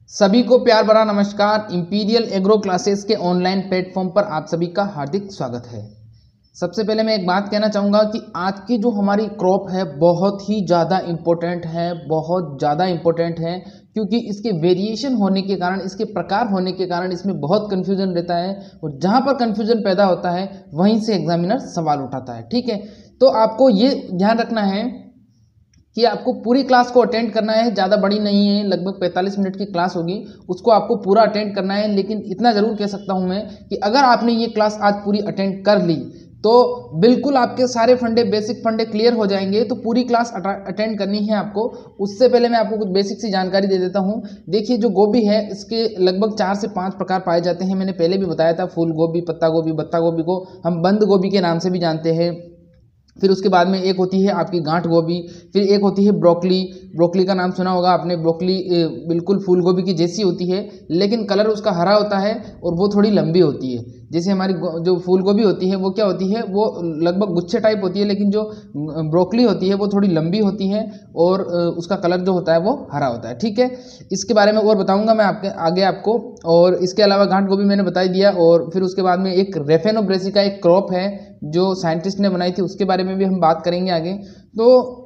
सभी को प्यार भरा नमस्कार। इंपीरियल एग्रो क्लासेस के ऑनलाइन प्लेटफॉर्म पर आप सभी का हार्दिक स्वागत है। सबसे पहले मैं एक बात कहना चाहूँगा कि आज की जो हमारी क्रॉप है बहुत ही ज़्यादा इम्पोर्टेंट है, बहुत ज़्यादा इम्पोर्टेंट है, क्योंकि इसके वेरिएशन होने के कारण, इसके प्रकार होने के कारण इसमें बहुत कन्फ्यूजन रहता है और जहाँ पर कन्फ्यूजन पैदा होता है वहीं से एग्जामिनर सवाल उठाता है। ठीक है, तो आपको ये ध्यान रखना है कि आपको पूरी क्लास को अटेंड करना है। ज़्यादा बड़ी नहीं है, लगभग 45 मिनट की क्लास होगी, उसको आपको पूरा अटेंड करना है। लेकिन इतना ज़रूर कह सकता हूँ मैं कि अगर आपने ये क्लास आज पूरी अटेंड कर ली तो बिल्कुल आपके सारे फंडे, बेसिक फंडे क्लियर हो जाएंगे। तो पूरी क्लास अटेंड करनी है आपको। उससे पहले मैं आपको कुछ बेसिक सी जानकारी दे देता हूँ। देखिए, जो गोभी है इसके लगभग 4 से 5 प्रकार पाए जाते हैं। मैंने पहले भी बताया था, फूल गोभी, पत्ता गोभी, बत्ता गोभी को हम बंद गोभी के नाम से भी जानते हैं। फिर उसके बाद में एक होती है आपकी गांठ गोभी, फिर एक होती है ब्रोकली। ब्रोकली का नाम सुना होगा आपने। ब्रोकली बिल्कुल फूल गोभी की जैसी होती है, लेकिन कलर उसका हरा होता है और वो थोड़ी लंबी होती है। जैसे हमारी जो फूल गोभी होती है वो क्या होती है, वो लगभग गुच्छे टाइप होती है, लेकिन जो ब्रोकली होती है वो थोड़ी लंबी होती है और उसका कलर जो होता है वो हरा होता है। ठीक है, इसके बारे में और बताऊंगा मैं आगे आपको। और इसके अलावा गांठ गोभी मैंने बता दिया। और फिर उसके बाद में एक रेफेनो ब्रेसिका एक क्रॉप है जो साइंटिस्ट ने बनाई थी, उसके बारे में भी हम बात करेंगे आगे। तो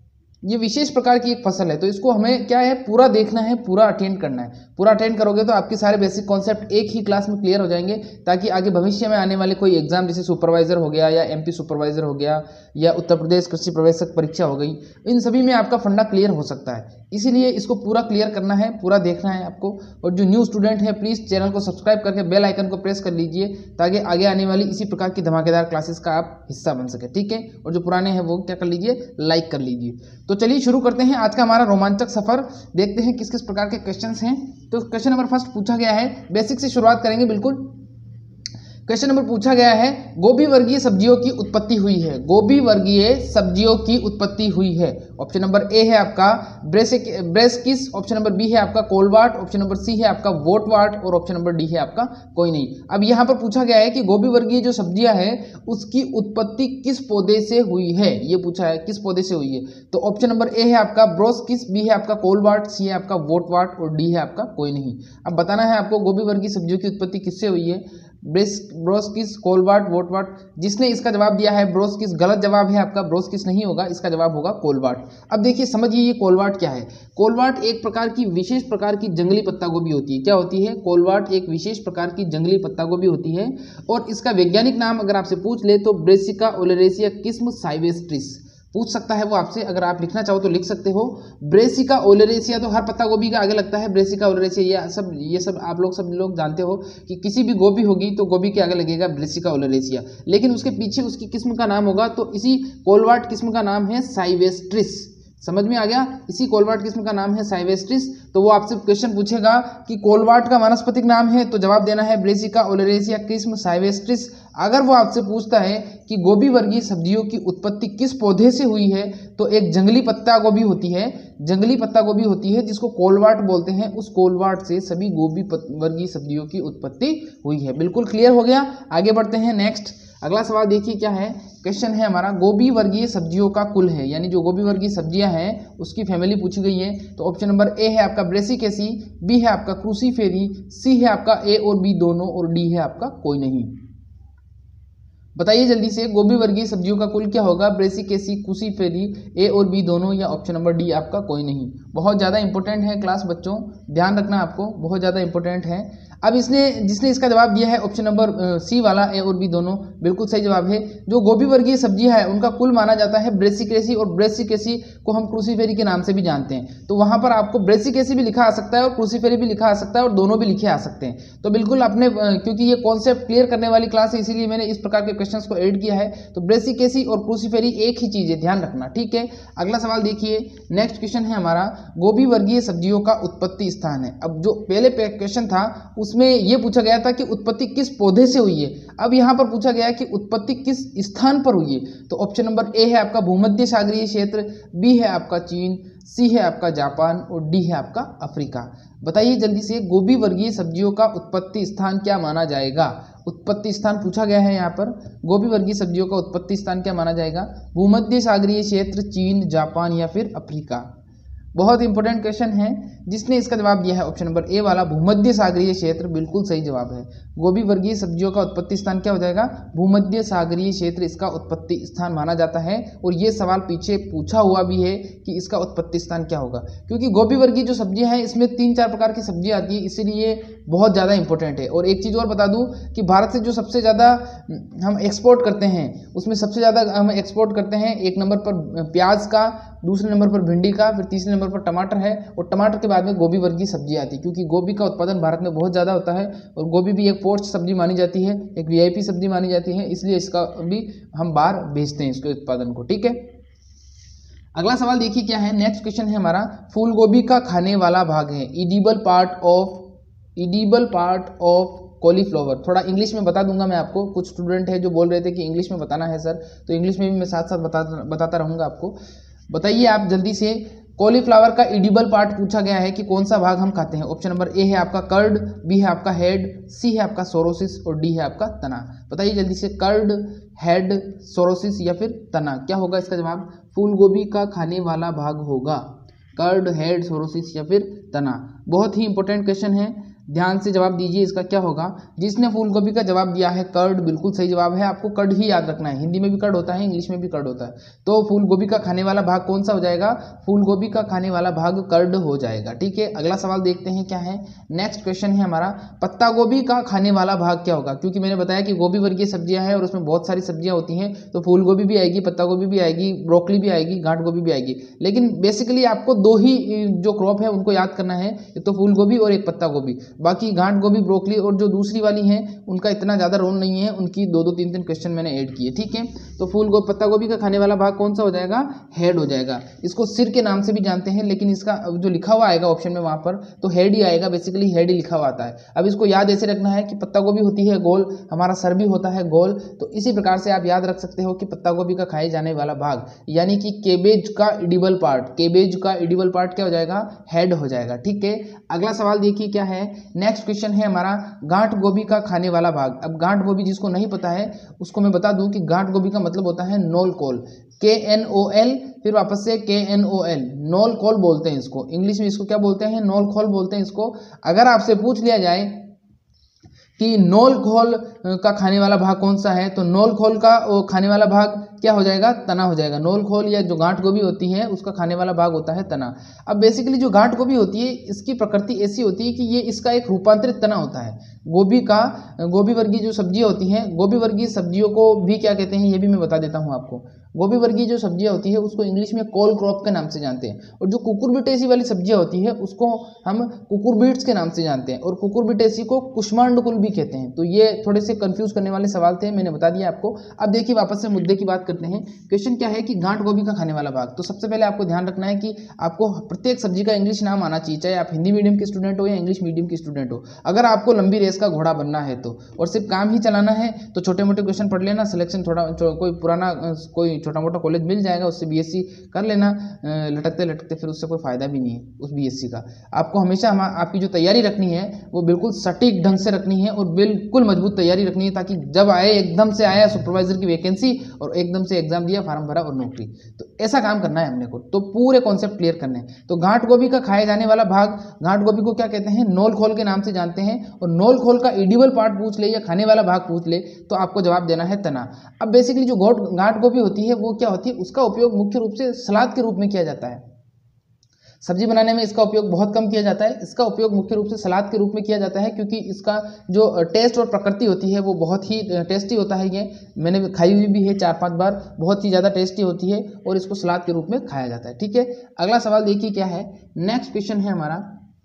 ये विशेष प्रकार की एक फसल है, तो इसको हमें क्या है, पूरा देखना है, पूरा अटेंड करना है। पूरा अटेंड करोगे तो आपके सारे बेसिक कॉन्सेप्ट एक ही क्लास में क्लियर हो जाएंगे, ताकि आगे भविष्य में आने वाले कोई एग्जाम, जैसे सुपरवाइजर हो गया या एमपी सुपरवाइजर हो गया या उत्तर प्रदेश कृषि प्रवेशक परीक्षा हो गई, इन सभी में आपका फंडा क्लियर हो सकता है। इसीलिए इसको पूरा क्लियर करना है, पूरा देखना है आपको। और जो न्यू स्टूडेंट है प्लीज़ चैनल को सब्सक्राइब करके बेल आइकन को प्रेस कर लीजिए, ताकि आगे आने वाली इसी प्रकार की धमाकेदार क्लासेस का आप हिस्सा बन सके। ठीक है, और जो पुराने हैं वो क्या कर लीजिए, लाइक कर लीजिए। तो चलिए शुरू करते हैं आज का हमारा रोमांचक सफर। देखते हैं किस किस प्रकार के क्वेश्चंस हैं। तो क्वेश्चन नंबर फर्स्ट पूछा गया है, बेसिक से शुरुआत करेंगे बिल्कुल। क्वेश्चन नंबर पूछा गया है, गोभी वर्गीय सब्जियों की उत्पत्ति हुई है। गोभी वर्गीय सब्जियों की उत्पत्ति हुई है। ऑप्शन नंबर ए है आपका ब्रेस्किस, ऑप्शन नंबर बी है आपका कोलवाट, ऑप्शन नंबर सी है आपका वोटवाट और ऑप्शन नंबर डी है आपका कोई नहीं। अब यहाँ पर पूछा गया है कि गोभी वर्गीय जो सब्जियां हैं उसकी उत्पत्ति किस पौधे से हुई है, ये पूछा है किस पौधे से हुई है। तो ऑप्शन नंबर ए है आपका ब्रोस्किस, बी है आपका कोलवाट, सी है आपका वोटवाट और डी है आपका कोई नहीं। अब बताना है आपको गोभी वर्गीय सब्जियों की उत्पत्ति किससे हुई है, ब्रोस्किस, कोलवाट, वोटवाट। जिसने इसका जवाब दिया है ब्रोस्किस, गलत जवाब है आपका, ब्रोस्किस नहीं होगा, इसका जवाब होगा कोलवाट। अब देखिए समझिए ये कोलवाट क्या है। कोलवाट एक प्रकार की, विशेष प्रकार की जंगली पत्ता गोभी होती है। क्या होती है, कोलवाट एक विशेष प्रकार की जंगली पत्ता गोभी होती है। और इसका वैज्ञानिक नाम अगर आपसे पूछ ले तो ब्रेसिका ओलेरेसिया किस्म साइवेस्ट्रिस पूछ सकता है वो आपसे। अगर आप लिखना चाहो तो लिख सकते हो ब्रेसिका ओलेरेसिया। तो हर पत्ता गोभी का आगे लगता है ब्रेसिका ओलेरेसिया। ये सब आप लोग सब लोग जानते हो कि किसी भी गोभी होगी तो गोभी के आगे लगेगा ब्रेसिका ओलेरेसिया, लेकिन उसके पीछे उसकी किस्म का नाम होगा। तो इसी कोलवाट किस्म का नाम है साइवेस्ट्रिस। समझ में आ गया, इसी कोलवाट किस्म का नाम है साइवेस्ट्रिस। तो वो आपसे क्वेश्चन पूछेगा कि कोलवाट का वानस्पतिक नाम है, तो जवाब देना है ब्रेसिका ओलेरेसिया किस्म साइवेस्ट्रिस। अगर वो आपसे पूछता है कि गोभी वर्गीय सब्जियों की उत्पत्ति किस पौधे से हुई है, तो एक जंगली पत्ता गोभी होती है, जंगली पत्ता गोभी होती है जिसको कोलवाट बोलते हैं, उस कोलवाट से सभी गोभी वर्गीय सब्जियों की उत्पत्ति हुई है। बिल्कुल क्लियर हो गया। आगे बढ़ते हैं नेक्स्ट। अगला सवाल देखिए क्या है, क्वेश्चन है हमारा, गोभी वर्गीय सब्जियों का कुल है, यानी जो गोभी वर्गीय सब्जियां हैं उसकी फैमिली पूछी गई है। तो ऑप्शन नंबर ए है आपका ब्रेसिकेसी, बी है आपका क्रूसीफेरी, सी है आपका ए और बी दोनों और डी है आपका कोई नहीं। बताइए जल्दी से, गोभी वर्गीय सब्जियों का कुल क्या होगा, ब्रेसिकेसी, क्रूसीफेरी, ए और बी दोनों या ऑप्शन नंबर डी आपका कोई नहीं। बहुत ज़्यादा इंपॉर्टेंट है क्लास बच्चों, ध्यान रखना आपको, बहुत ज़्यादा इंपॉर्टेंट है। अब जिसने इसका जवाब दिया है ऑप्शन नंबर सी वाला, ए और बी दोनों, बिल्कुल सही जवाब है। जो गोभी वर्गीय सब्जियां है उनका कुल माना जाता है ब्रेसिकेसी, और ब्रेसिकेसी को हम क्रूसीफेरी के नाम से भी जानते हैं। तो वहां पर आपको ब्रेसिकेसी भी लिखा आ सकता है और क्रूसीफेरी भी लिखा आ सकता है और दोनों भी लिखे आ सकते हैं। तो बिल्कुल अपने, क्योंकि ये कॉन्सेप्ट क्लियर करने वाली क्लास है इसीलिए मैंने इस प्रकार के क्वेश्चंस को ऐड किया है। तो ब्रेसिकेसी और क्रूसीफेरी एक ही चीज है, ध्यान रखना। ठीक है, अगला सवाल देखिए, नेक्स्ट क्वेश्चन है हमारा, गोभी वर्गीय सब्जियों का उत्पत्ति स्थान है। अब जो पहले क्वेश्चन था उसमें यह पूछा गया था कि उत्पत्ति किस पौधे से हुई है, अब यहां पर पूछा गया है कि उत्पत्ति किस स्थान पर हुई है। तो ऑप्शन नंबर ए है आपका भूमध्य सागरीय क्षेत्र, बी है आपका चीन, सी है आपका जापान और डी है आपका अफ्रीका। बताइए जल्दी से, गोभी वर्गीय सब्जियों का उत्पत्ति स्थान क्या माना जाएगा। उत्पत्ति स्थान पूछा गया है यहाँ पर, गोभी वर्गीय सब्जियों का उत्पत्ति स्थान क्या माना जाएगा, भूमध्य सागरीय क्षेत्र, चीन, जापान या फिर अफ्रीका। बहुत इंपॉर्टेंट क्वेश्चन है। जिसने इसका जवाब दिया है ऑप्शन नंबर ए वाला भूमध्य सागरीय क्षेत्र, बिल्कुल सही जवाब है। गोभी वर्गीय सब्जियों का उत्पत्ति स्थान क्या हो जाएगा? भूमध्य सागरीय क्षेत्र इसका उत्पत्ति स्थान माना जाता है। और ये सवाल पीछे पूछा हुआ भी है कि इसका उत्पत्ति स्थान क्या होगा, क्योंकि गोभी वर्गीय जो सब्जियां हैं इसमें 3-4 प्रकार की सब्जियां आती है, इसीलिए बहुत ज़्यादा इंपॉर्टेंट है। और एक चीज़ और बता दूं कि भारत से जो सबसे ज़्यादा हम एक्सपोर्ट करते हैं उसमें सबसे ज़्यादा हम एक्सपोर्ट करते हैं, एक नंबर पर प्याज का, दूसरे नंबर पर भिंडी का, फिर तीसरे नंबर पर टमाटर है, और टमाटर के बाद में गोभी वर्गीय सब्जी आती है, क्योंकि गोभी का उत्पादन भारत में बहुत ज़्यादा होता है और गोभी भी एक पोस्ट सब्जी मानी जाती है, एक वीआईपी सब्जी मानी जाती है, इसलिए इसका भी हम बाहर भेजते हैं इसके उत्पादन को। ठीक है, अगला सवाल देखिए क्या है। नेक्स्ट क्वेश्चन है हमारा, फूल गोभी का खाने वाला भाग है इडिबल पार्ट ऑफ कॉलीफ्लावर। थोड़ा इंग्लिश में बता दूंगा मैं आपको, कुछ स्टूडेंट है जो बोल रहे थे कि इंग्लिश में बताना है सर, तो इंग्लिश में भी मैं साथ साथ बताता रहूँगा आपको। बताइए आप जल्दी से, कॉलीफ्लावर का एडिबल पार्ट पूछा गया है कि कौन सा भाग हम खाते हैं। ऑप्शन नंबर ए है आपका कर्ड, बी है आपका हेड, सी है आपका सोरोसिस और डी है आपका तना। बताइए जल्दी से, कर्ड, हेड, सोरोसिस या फिर तना, क्या होगा इसका जवाब? फूल गोभी का खाने वाला भाग होगा कर्ड, हेड, सोरोसिस या फिर तना। बहुत ही इंपॉर्टेंट क्वेश्चन है, ध्यान से जवाब दीजिए इसका क्या होगा। जिसने फूलगोभी का जवाब दिया है कर्ड, बिल्कुल सही जवाब है। आपको कर्ड ही याद रखना है, हिंदी में भी कर्ड होता है, इंग्लिश में भी कर्ड होता है। तो फूलगोभी का खाने वाला भाग कौन सा हो जाएगा? फूलगोभी का खाने वाला भाग कर्ड हो जाएगा। ठीक है, अगला सवाल देखते हैं क्या है। नेक्स्ट क्वेश्चन है हमारा, पत्ता गोभी का खाने वाला भाग क्या होगा? क्योंकि मैंने बताया कि गोभी वर्गीय सब्जियां हैं और उसमें बहुत सारी सब्जियां होती हैं, तो फूलगोभी भी आएगी, पत्ता गोभी भी आएगी, ब्रोकली भी आएगी, गांठ गोभी भी आएगी। लेकिन बेसिकली आपको दो ही जो क्रॉप है उनको याद करना है, एक तो फूलगोभी और एक पत्ता गोभी। बाकी गांठ गोभी, ब्रोकली और जो दूसरी वाली हैं उनका इतना ज़्यादा रोल नहीं है, उनकी 2-2, 3-3 क्वेश्चन मैंने ऐड किए। ठीक है, तो पत्ता गोभी का खाने वाला भाग कौन सा हो जाएगा? हेड हो जाएगा। इसको सिर के नाम से भी जानते हैं, लेकिन इसका जो लिखा हुआ आएगा ऑप्शन में वहाँ पर तो हेड ही आएगा, बेसिकली हेड ही लिखा हुआ आता है। अब इसको याद ऐसे रखना है कि पत्ता गोभी होती है गोल, हमारा सर भी होता है गोल, तो इसी प्रकार से आप याद रख सकते हो कि पत्ता गोभी का खाए जाने वाला भाग यानी कि केबेज का एडिबल पार्ट, केबेज का एडिबल पार्ट क्या हो जाएगा? हेड हो जाएगा। ठीक है, अगला सवाल देखिए क्या है। नेक्स्ट क्वेश्चन है हमारा, गांठ गोभी का खाने वाला भाग। अब गांठ गोभी जिसको नहीं पता है उसको मैं बता दूं कि गांठ गोभी का मतलब होता है नोल कोल, KNOL, फिर वापस से KNOL, नोल कोल बोलते हैं इसको। इंग्लिश में इसको क्या बोलते हैं? नोल खोल बोलते हैं इसको। अगर आपसे पूछ लिया जाए कि नोल खोल का खाने वाला भाग कौन सा है, तो नोल खोल का खाने वाला भाग क्या हो जाएगा? तना हो जाएगा। नोल खोल या जो गांठ गोभी होती है उसका खाने वाला भाग होता है तना। अब बेसिकली जो गांठ गोभी होती है इसकी प्रकृति ऐसी होती है कि ये इसका एक रूपांतरित तना होता है। गोभी वर्गीय जो सब्जियां होती हैं, गोभी वर्गीय सब्जियों को भी क्या कहते हैं ये भी मैं बता देता हूँ आपको। गोभी वर्गीय जो सब्जियां होती है उसको इंग्लिश में कोल क्रॉप के नाम से जानते हैं, और जो कुकुरबिटेसी वाली सब्जियां होती है उसको हम कुकुरबिट्स के नाम से जानते हैं, और कुकुरबिटेसी को कुष्मांडकुल भी कहते हैं। तो ये थोड़े से कंफ्यूज करने वाले सवाल थे, मैंने बता दिया आपको। अब देखिए वापस से मुद्दे की बात करते हैं। क्वेश्चन क्या है कि गांठ गोभी का खाने वाला भाग। तो सबसे पहले आपको ध्यान रखना है कि आपको प्रत्येक सब्जी का इंग्लिश नाम आना चाहिए, चाहे आप हिंदी मीडियम के स्टूडेंट हो या इंग्लिश मीडियम के स्टूडेंट हो। अगर आपको लंबी रेस का घोड़ा बनना है तो, और सिर्फ काम ही चलाना है, तो छोटे मोटे क्वेश्चन पढ़ लेना, सिलेक्शन कोई छोटा मोटा कॉलेज मिल जाएगा, उससे बीएससी कर लेना। लटकते लटकते फिर उससे कोई फायदा भी नहीं है उस बीएससी का। आपको हमेशा आपकी जो तैयारी रखनी है वो बिल्कुल सटीक ढंग से रखनी है और बिल्कुल मजबूत तैयारी रखनी है, ताकि जब आए एकदम से आया सुपरवाइजर की वैकेंसी और एकदम से एग्जाम दिया, फॉर्म भरा और नौकरी, तो ऐसा काम करना है हमने को। तो पूरे कॉन्सेप्ट क्लियर करने हैं। तो गांठ गोभी का खाए जाने वाला भाग, गांठ गोभी को क्या कहते हैं? नोल खोल के नाम से जानते हैं, और नोल खोल का एडिबल पार्ट पूछ ले या खाने वाला भाग पूछ ले तो आपको जवाब देना है तना। अब बेसिकली जो गांठ गोभी होती है वो क्या होती है? उसका उपयोग मुख्य रूप से सलाद के रूप में किया जाता है। सब्जी बनाने में इसका उपयोग बहुत कम किया जाता है। इसका उपयोग मुख्य रूप से सलाद के रूप में किया जाता है, क्योंकि इसका जो टेस्ट और प्रकृति होती है वो बहुत ही टेस्टी होता है। ये मैंने खाई हुई भी है 4-5 बार, बहुत ही ज़्यादा टेस्टी होती है और इसको सलाद के रूप में खाया जाता है। ठीक है, अगला सवाल देखिए क्या है। नेक्स्ट क्वेश्चन है हमारा,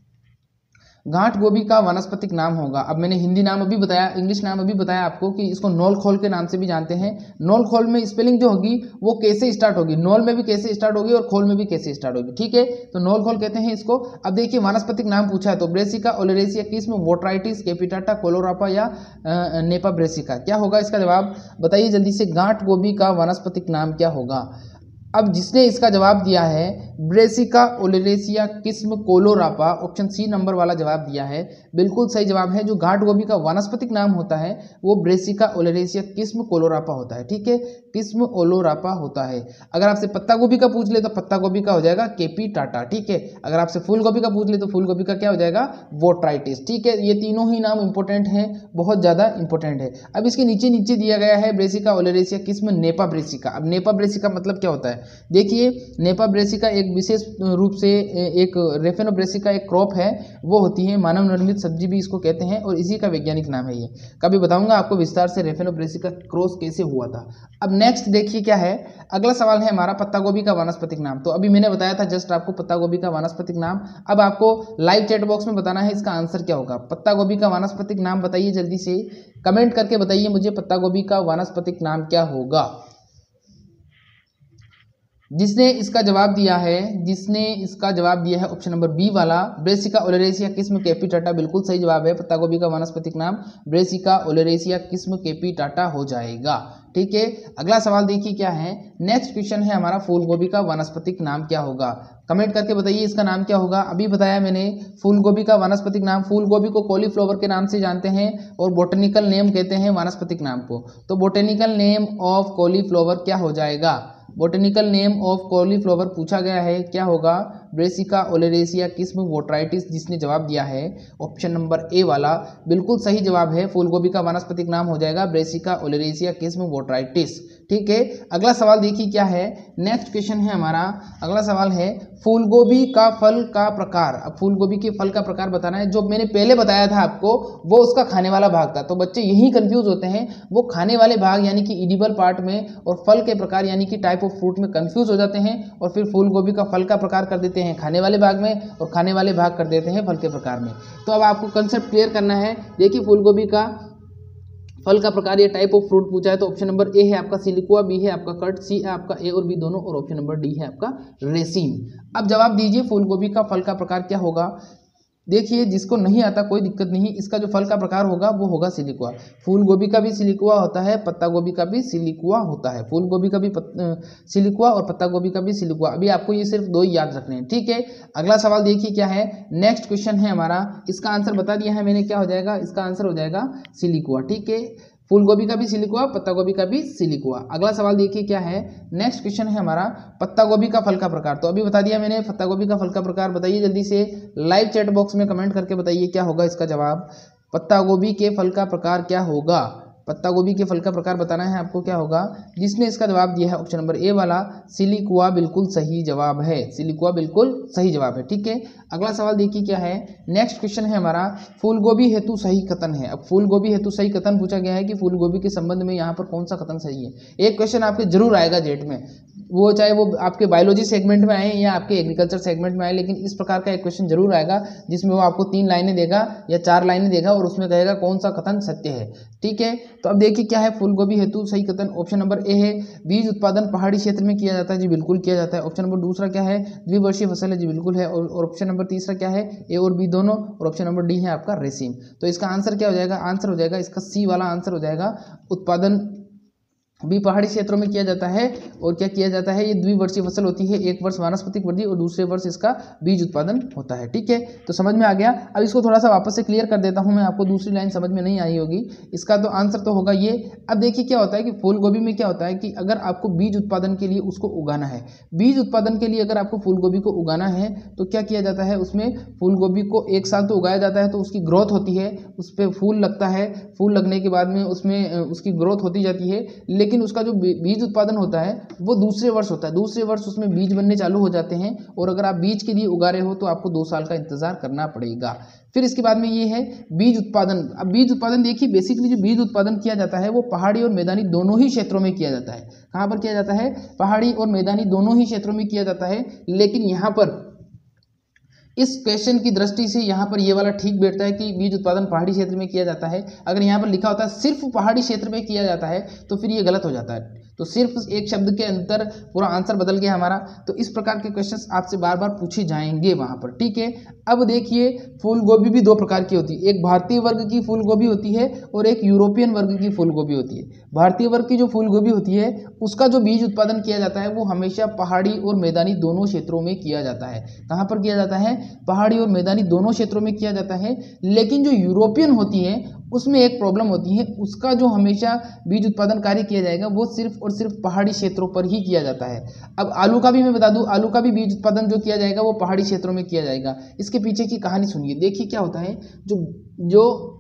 गांठ गोभी का वानस्पतिक नाम होगा। अब मैंने हिंदी नाम अभी बताया, इंग्लिश नाम अभी बताया आपको कि इसको नोल खोल के नाम से भी जानते हैं। नोल खोल में स्पेलिंग जो होगी वो कैसे स्टार्ट होगी, नोल में भी कैसे स्टार्ट होगी और खोल में भी कैसे स्टार्ट होगी। ठीक है, तो नोल खोल कहते हैं इसको। अब देखिए वानस्पतिक नाम पूछा है तो ब्रेसिका ओलेरेसिया, किस में? बोट्राइटिस, कैपिटाटा, कोलोरापा या नेपा ब्रेसिका, क्या होगा इसका जवाब? बताइए जल्दी से, गांठ गोभी का वानस्पतिक नाम क्या होगा? अब जिसने इसका जवाब दिया है ब्रेसिका ओलेरेसिया किस्म कोलोरापा, ऑप्शन सी नंबर वाला जवाब दिया है, बिल्कुल सही जवाब है। जो घाट गोभी का वानस्पतिक नाम होता है वो ब्रेसिका ओलेरेसिया किस्म कोलोरापा होता है, ठीक है, किस्म ओलोरापा होता है। अगर आपसे पत्ता गोभी का पूछ ले तो पत्ता गोभी का हो जाएगा केपी टाटा, ठीक है। अगर आपसे फूल गोभी का पूछ ले तो फूल गोभी का क्या हो जाएगा, वोट्राइटिस, ठीक है। ये तीनों ही नाम इंपॉर्टेंट हैं, बहुत ज़्यादा इंपॉर्टेंट है। अब इसके नीचे नीचे दिया गया है ब्रेसिका ओलेरेसिया किस्म नेपा ब्रेसिका। अब नेपा ब्रेसिका मतलब क्या होता है, देखिए नेपा ब्रेसिका एक विशेष रूप से एक रेफेनो ब्रेसिका एक क्रॉप है, वो होती है मानव निर्मित सब्जी भी इसको कहते हैं और इसी का वैज्ञानिक नाम है ये। कभी बताऊंगा आपको विस्तार से रेफेनो ब्रेसिका क्रॉस कैसे हुआ था। अब नेक्स्ट देखिए क्या है, अगला सवाल है हमारा पत्ता गोभी का वानस्पतिक नाम। तो अभी मैंने बताया था जस्ट आपको पत्ता गोभी का वानस्पतिक नाम। अब आपको लाइव चैट बॉक्स में बताना है इसका आंसर क्या होगा। पत्ता गोभी का वानस्पतिक नाम बताइए, जल्दी से कमेंट करके बताइए मुझे पत्ता गोभी का वानस्पतिक नाम क्या होगा। जिसने इसका जवाब दिया है ऑप्शन नंबर बी वाला ब्रेसिका ओलेरेसिया किस्म कैपिटाटा, बिल्कुल सही जवाब है। पत्ता गोभी का वानस्पतिक नाम ब्रेसिका ओलेरेसिया किस्म कैपिटाटा हो जाएगा, ठीक है। अगला सवाल देखिए क्या है, नेक्स्ट क्वेश्चन है हमारा फूल गोभी का वानस्पतिक नाम क्या होगा। कमेंट करके बताइए इसका नाम क्या होगा। अभी बताया मैंने फूल गोभी का वानस्पतिक नाम, फूल गोभी को कॉलीफ्लावर के नाम से जानते हैं और बोटेनिकल नेम कहते हैं वानस्पतिक नाम को। तो बोटेनिकल नेम ऑफ कॉलीफ्लावर क्या हो जाएगा, बोटेनिकल नेम ऑफ कॉलीफ्लावर पूछा गया है, क्या होगा, ब्रेसिका ओलेरेसिया किस्म वोट्राइटिस। जिसने जवाब दिया है ऑप्शन नंबर ए वाला बिल्कुल सही जवाब है, फूलगोभी का वानस्पतिक नाम हो जाएगा ब्रेसिका ओलेरेसिया किस्म वोट्राइटिस, ठीक है। अगला सवाल देखिए क्या है, नेक्स्ट क्वेश्चन है हमारा, अगला सवाल है फूलगोभी का फल का प्रकार। अब फूलगोभी के फल का प्रकार बताना है। जो मैंने पहले बताया था आपको वो उसका खाने वाला भाग था, तो बच्चे यही कंफ्यूज होते हैं, वो खाने वाले भाग यानी कि इडिबल पार्ट में और फल के प्रकार यानी कि टाइप ऑफ फ्रूट में कंफ्यूज हो जाते हैं और फिर फूलगोभी का फल का प्रकार कर देते हैं खाने वाले भाग में और खाने वाले भाग कर देते हैं फल के प्रकार में। तो अब आपको कंसेप्ट क्लियर करना है। देखिए फूलगोभी का फल का प्रकार, ये टाइप ऑफ फ्रूट पूछा है तो ऑप्शन नंबर ए है आपका सिलिकुआ, बी है आपका कर्ट, सी है आपका ए और बी दोनों और ऑप्शन नंबर डी है आपका रेसिन। अब जवाब दीजिए फूलगोभी का फल का प्रकार क्या होगा। देखिए जिसको नहीं आता कोई दिक्कत नहीं, इसका जो फल का प्रकार होगा वो होगा सिलिकुआ। फूल गोभी का भी सिलिकुआ होता है, पत्ता गोभी का भी सिलिकुआ होता है। फूल गोभी का भी सिलिकुआ और पत्ता गोभी का भी सिलिकुआ। अभी आपको ये सिर्फ दो ही याद रखने हैं, ठीक है। अगला सवाल देखिए क्या है, नेक्स्ट क्वेश्चन है हमारा, इसका आंसर बता दिया है मैंने, क्या हो जाएगा, इसका आंसर हो जाएगा सिलिकुआ, ठीक है। फूल गोभी का भी सिलिकुआ, पत्ता गोभी का भी सिलिकुआ। अगला सवाल देखिए क्या है, नेक्स्ट क्वेश्चन है हमारा पत्ता गोभी का फल का प्रकार। तो अभी बता दिया मैंने पत्ता गोभी का फल का प्रकार, बताइए जल्दी से लाइव चैट बॉक्स में कमेंट करके बताइए क्या होगा इसका जवाब। पत्ता गोभी के फल का प्रकार क्या होगा, पत्ता गोभी के फल का प्रकार बताना है आपको, क्या होगा। जिसने इसका जवाब दिया है ऑप्शन नंबर ए वाला सिलिकुआ, बिल्कुल सही जवाब है, सिलिकुआ बिल्कुल सही जवाब है, ठीक है। अगला सवाल देखिए क्या है, नेक्स्ट क्वेश्चन है हमारा फूलगोभी हेतु सही कथन है। अब फूलगोभी हेतु सही कथन पूछा गया है कि फूलगोभी के संबंध में यहाँ पर कौन सा कथन सही है। एक क्वेश्चन आपके जरूर आएगा जेट में, वो चाहे वो आपके बायोलॉजी सेगमेंट में आए या आपके एग्रीकल्चर सेगमेंट में आए, लेकिन इस प्रकार का एक क्वेश्चन जरूर आएगा जिसमें वो आपको 3 लाइनें देगा या 4 लाइनें देगा और उसमें कहेगा कौन सा कथन सत्य है, ठीक है। तो अब देखिए क्या है, फूलगोभी हेतु सही कथन ऑप्शन नंबर ए है, बीज उत्पादन पहाड़ी क्षेत्र में किया जाता है, जी बिल्कुल किया जाता है। ऑप्शन नंबर दूसरा क्या है, द्विवर्षीय फसल है, जी बिल्कुल है। और ऑप्शन नंबर तीसरा क्या है, ए और बी दोनों, और ऑप्शन नंबर डी है आपका रेसिन। तो इसका आंसर क्या हो जाएगा, आंसर हो जाएगा इसका सी वाला आंसर हो जाएगा, उत्पादन भी पहाड़ी क्षेत्रों में किया जाता है। और क्या किया जाता है, ये द्विवर्षीय फसल होती है, एक वर्ष वानस्पतिक वृद्धि और दूसरे वर्ष इसका बीज उत्पादन होता है, ठीक है। तो समझ में आ गया। अब इसको थोड़ा सा वापस से क्लियर कर देता हूं मैं, आपको दूसरी लाइन समझ में नहीं आई होगी। इसका तो आंसर तो होगा ये। अब देखिए क्या होता है कि फूल गोभी में क्या होता है कि अगर आपको बीज उत्पादन के लिए उसको उगाना है, बीज उत्पादन के लिए अगर आपको फूल गोभी को उगाना है तो क्या किया जाता है, उसमें फूल गोभी को 1 साल तो उगाया जाता है, तो उसकी ग्रोथ होती है, उस पर फूल लगता है, फूल लगने के बाद में उसमें उसकी ग्रोथ होती जाती है। लेकिन उसका जो बीज उत्पादन होता है वो दूसरे वर्ष होता है, दूसरे वर्ष उसमें बीज बनने चालू हो जाते हैं और अगर आप बीज के लिए उगा रहे हो तो आपको 2 साल का इंतजार करना पड़ेगा। फिर इसके बाद में ये है बीज उत्पादन। अब बीज उत्पादन देखिए, बेसिकली जो बीज उत्पादन किया जाता है वो पहाड़ी और मैदानी दोनों ही क्षेत्रों में किया जाता है। कहाँ पर किया जाता है, पहाड़ी और मैदानी दोनों ही क्षेत्रों में किया जाता है। लेकिन यहाँ पर इस क्वेश्चन की दृष्टि से यहाँ पर ये वाला ठीक बैठता है कि बीज उत्पादन पहाड़ी क्षेत्र में किया जाता है। अगर यहाँ पर लिखा होता है सिर्फ पहाड़ी क्षेत्र में किया जाता है तो फिर ये गलत हो जाता है। तो सिर्फ एक शब्द के अंतर पूरा आंसर बदल गया हमारा। तो इस प्रकार के क्वेश्चंस आपसे बार बार पूछे जाएंगे वहाँ पर, ठीक है। अब देखिए फूल गोभी भी दो प्रकार की होती है, एक भारतीय वर्ग की फूल गोभी होती है और एक यूरोपियन वर्ग की फूल गोभी होती है। भारतीय वर्ग की जो फूल गोभी होती है उसका जो बीज उत्पादन किया जाता है वो हमेशा पहाड़ी और मैदानी दोनों क्षेत्रों में किया जाता है। कहाँ पर किया जाता है? पहाड़ी और मैदानी दोनों क्षेत्रों में किया जाता है। लेकिन जो यूरोपियन होती है उसमें एक प्रॉब्लम होती है, उसका जो हमेशा बीज उत्पादन कार्य किया जाएगा वो सिर्फ और सिर्फ पहाड़ी क्षेत्रों पर ही किया जाता है। अब आलू का भी मैं बता दूं, आलू का भी बीज उत्पादन जो किया जाएगा वो पहाड़ी क्षेत्रों में किया जाएगा। इसके पीछे की कहानी सुनिए। देखिए क्या होता है, जो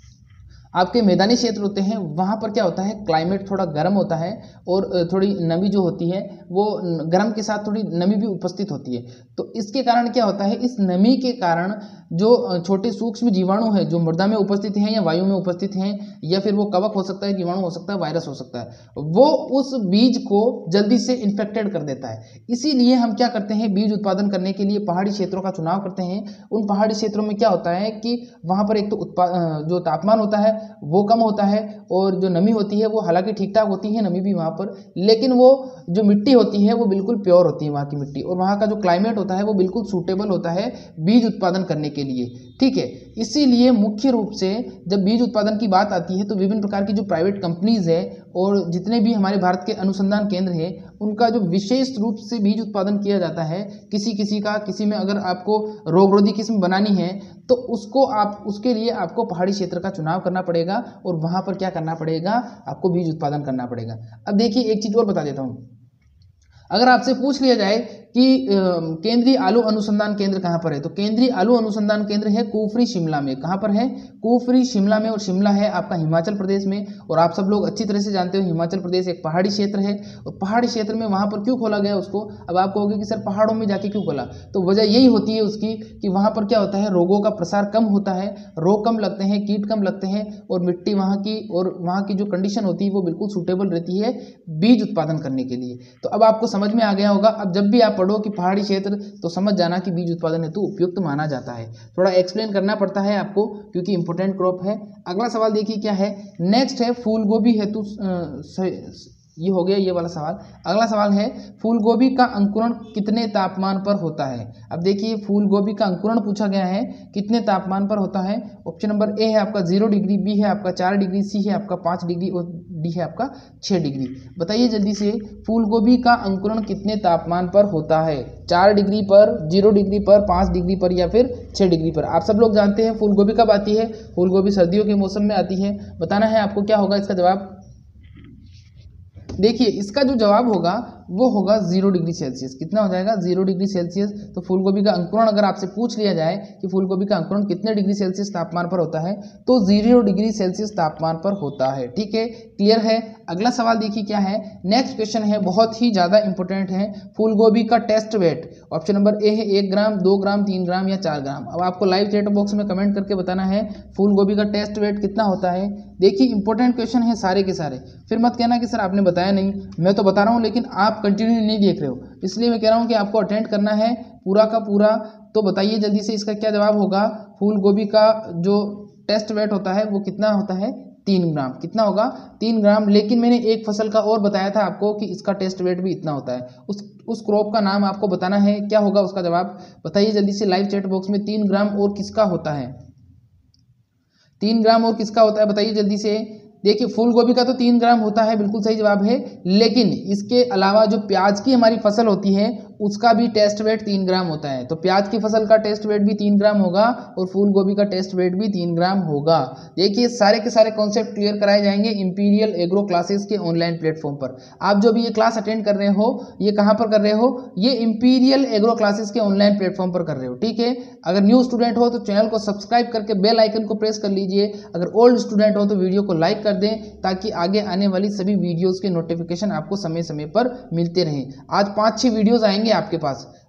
आपके मैदानी क्षेत्र होते हैं वहाँ पर क्या होता है, क्लाइमेट थोड़ा गर्म होता है और थोड़ी नमी जो होती है वो गर्म के साथ थोड़ी नमी भी उपस्थित होती है। तो इसके कारण क्या होता है, इस नमी के कारण जो छोटे सूक्ष्म जीवाणु हैं जो मृदा में उपस्थित हैं या वायु में उपस्थित हैं या फिर वो कवक हो सकता है, जीवाणु हो सकता है, वायरस हो सकता है, वो उस बीज को जल्दी से इन्फेक्टेड कर देता है। इसीलिए हम क्या करते हैं, बीज उत्पादन करने के लिए पहाड़ी क्षेत्रों का चुनाव करते हैं। उन पहाड़ी क्षेत्रों में क्या होता है कि वहाँ पर एक तो जो तापमान होता है वो कम होता है और जो नमी होती है वो हालांकि ठीक ठाक होती है नमी भी वहाँ पर, लेकिन वो जो मिट्टी होती है वो बिल्कुल प्योर होती है वहाँ की मिट्टी, और वहाँ का जो क्लाइमेट होता है वो बिल्कुल सूटेबल होता है बीज उत्पादन करने के लिए, ठीक है। इसीलिए मुख्य रूप से जब बीज उत्पादन की बात आती है तो विभिन्न प्रकार की जो प्राइवेट कंपनीज है और जितने भी हमारे भारत के अनुसंधान केंद्र हैं उनका जो विशेष रूप से बीज उत्पादन किया जाता है, किसी में अगर आपको रोगरोधी किस्म बनानी है तो उसके लिए आपको पहाड़ी क्षेत्र का चुनाव करना पड़ेगा और वहाँ पर क्या करना पड़ेगा, आपको बीज उत्पादन करना पड़ेगा। अब देखिए एक चीज़ और बता देता हूँ, अगर आपसे पूछ लिया जाए कि केंद्रीय आलू अनुसंधान केंद्र कहाँ पर है, तो केंद्रीय आलू अनुसंधान केंद्र है कुफरी शिमला में। कहाँ पर है? कुफरी शिमला में, और शिमला है आपका हिमाचल प्रदेश में। और आप सब लोग अच्छी तरह से जानते हो हिमाचल प्रदेश एक पहाड़ी क्षेत्र है, और पहाड़ी क्षेत्र में वहाँ पर क्यों खोला गया उसको। अब आप कहोगे कि सर पहाड़ों में जाके क्यों खोला, तो वजह यही होती है उसकी कि वहाँ पर क्या होता है, रोगों का प्रसार कम होता है, रोग कम लगते हैं, कीट कम लगते हैं, और मिट्टी वहाँ की जो कंडीशन होती है वो बिल्कुल सूटेबल रहती है बीज उत्पादन करने के लिए। तो अब आपको समझ में आ गया होगा। अब जब भी आप पढ़ो कि पहाड़ी क्षेत्र तो समझ जाना कि बीज उत्पादन हेतु उपयुक्त माना जाता है। थोड़ा एक्सप्लेन करना पड़ता है आपको क्योंकि इंपॉर्टेंट क्रॉप है। अगला सवाल देखिए क्या है, नेक्स्ट है फूल गोभी हेतु, ये हो गया ये वाला सवाल। अगला सवाल है फूल गोभी का अंकुरण कितने तापमान पर होता है। अब देखिए फूल गोभी का अंकुरण पूछा गया है कितने तापमान पर होता है। ऑप्शन नंबर ए है आपका 0 डिग्री, बी है आपका 4 डिग्री, सी है आपका 5 डिग्री और डी है आपका 6 डिग्री। बताइए जल्दी से, फूल गोभी का अंकुरण कितने तापमान पर होता है? 4 डिग्री पर, 0 डिग्री पर, 5 डिग्री पर या फिर 6 डिग्री पर। आप सब लोग जानते हैं फूल गोभी कब आती है, फूल गोभी सर्दियों के मौसम में आती है। बताना है आपको क्या होगा इसका जवाब। देखिए इसका जो जवाब होगा वो होगा 0 डिग्री सेल्सियस। कितना हो जाएगा? 0 डिग्री सेल्सियस। तो फूलगोभी का अंकुरण अगर आपसे पूछ लिया जाए कि फूलगोभी का अंकुरण कितने डिग्री सेल्सियस तापमान पर होता है तो 0 डिग्री सेल्सियस तापमान पर होता है। ठीक है, क्लियर है। अगला सवाल देखिए क्या है, नेक्स्ट क्वेश्चन है, बहुत ही ज़्यादा इंपॉर्टेंट है। फूलगोभी का test weight, option number A है 1 ग्राम, 2 ग्राम, 3 ग्राम या 4 ग्राम। अब आपको लाइव चैट बॉक्स में कमेंट करके बताना है फूलगोभी का टेस्ट वेट कितना होता है। देखिए इंपॉर्टेंट क्वेश्चन है सारे के सारे, फिर मत कहना कि सर आपने बताया नहीं। मैं तो बता रहा हूँ लेकिन आप कंटिन्यू नहीं देख रहे हो, इसलिए मैं कह रहा हूँ कि आपको अटेंड करना है पूरा का पूरा। तो बताइए जल्दी से इसका क्या जवाब होगा। फूल गोभी का जो टेस्ट वेट होता है वो कितना होता है? 3 ग्राम। कितना होगा? 3 ग्राम। लेकिन मैंने एक फसल का और बताया था आपको कि इसका टेस्ट वेट भी इतना होता है। उस क्रॉप का नाम आपको बताना है, क्या होगा उसका जवाब। बताइए जल्दी से लाइव चैट बॉक्स में 3 ग्राम और किसका होता है? 3 ग्राम और किसका होता है बताइए जल्दी से। देखिए फूल गोभी का तो 3 ग्राम होता है, बिल्कुल सही जवाब है। लेकिन इसके अलावा जो प्याज की हमारी फसल होती है उसका भी टेस्ट वेट 3 ग्राम होता है। तो प्याज की फसल का टेस्ट वेट भी 3 ग्राम होगा और फूल गोभी का टेस्ट वेट भी 3 ग्राम होगा। देखिए सारे के सारे कॉन्सेप्ट क्लियर कराए जाएंगे इंपीरियल एग्रो क्लासेस के ऑनलाइन प्लेटफॉर्म पर। आप जो भी ये क्लास अटेंड कर रहे हो ये कहाँ पर कर रहे हो? ये इंपीरियल एग्रो क्लासेस के ऑनलाइन प्लेटफॉर्म पर कर रहे हो। ठीक है, अगर न्यू स्टूडेंट हो तो चैनल को सब्सक्राइब करके बेल आइकन को प्रेस कर लीजिए। अगर ओल्ड स्टूडेंट हो तो वीडियो को लाइक कर दें ताकि आगे आने वाली सभी वीडियोस के नोटिफिकेशन आपको समय समय पर मिलते रहें। आज 5-6 वीडियोस आएंगे आपके पास,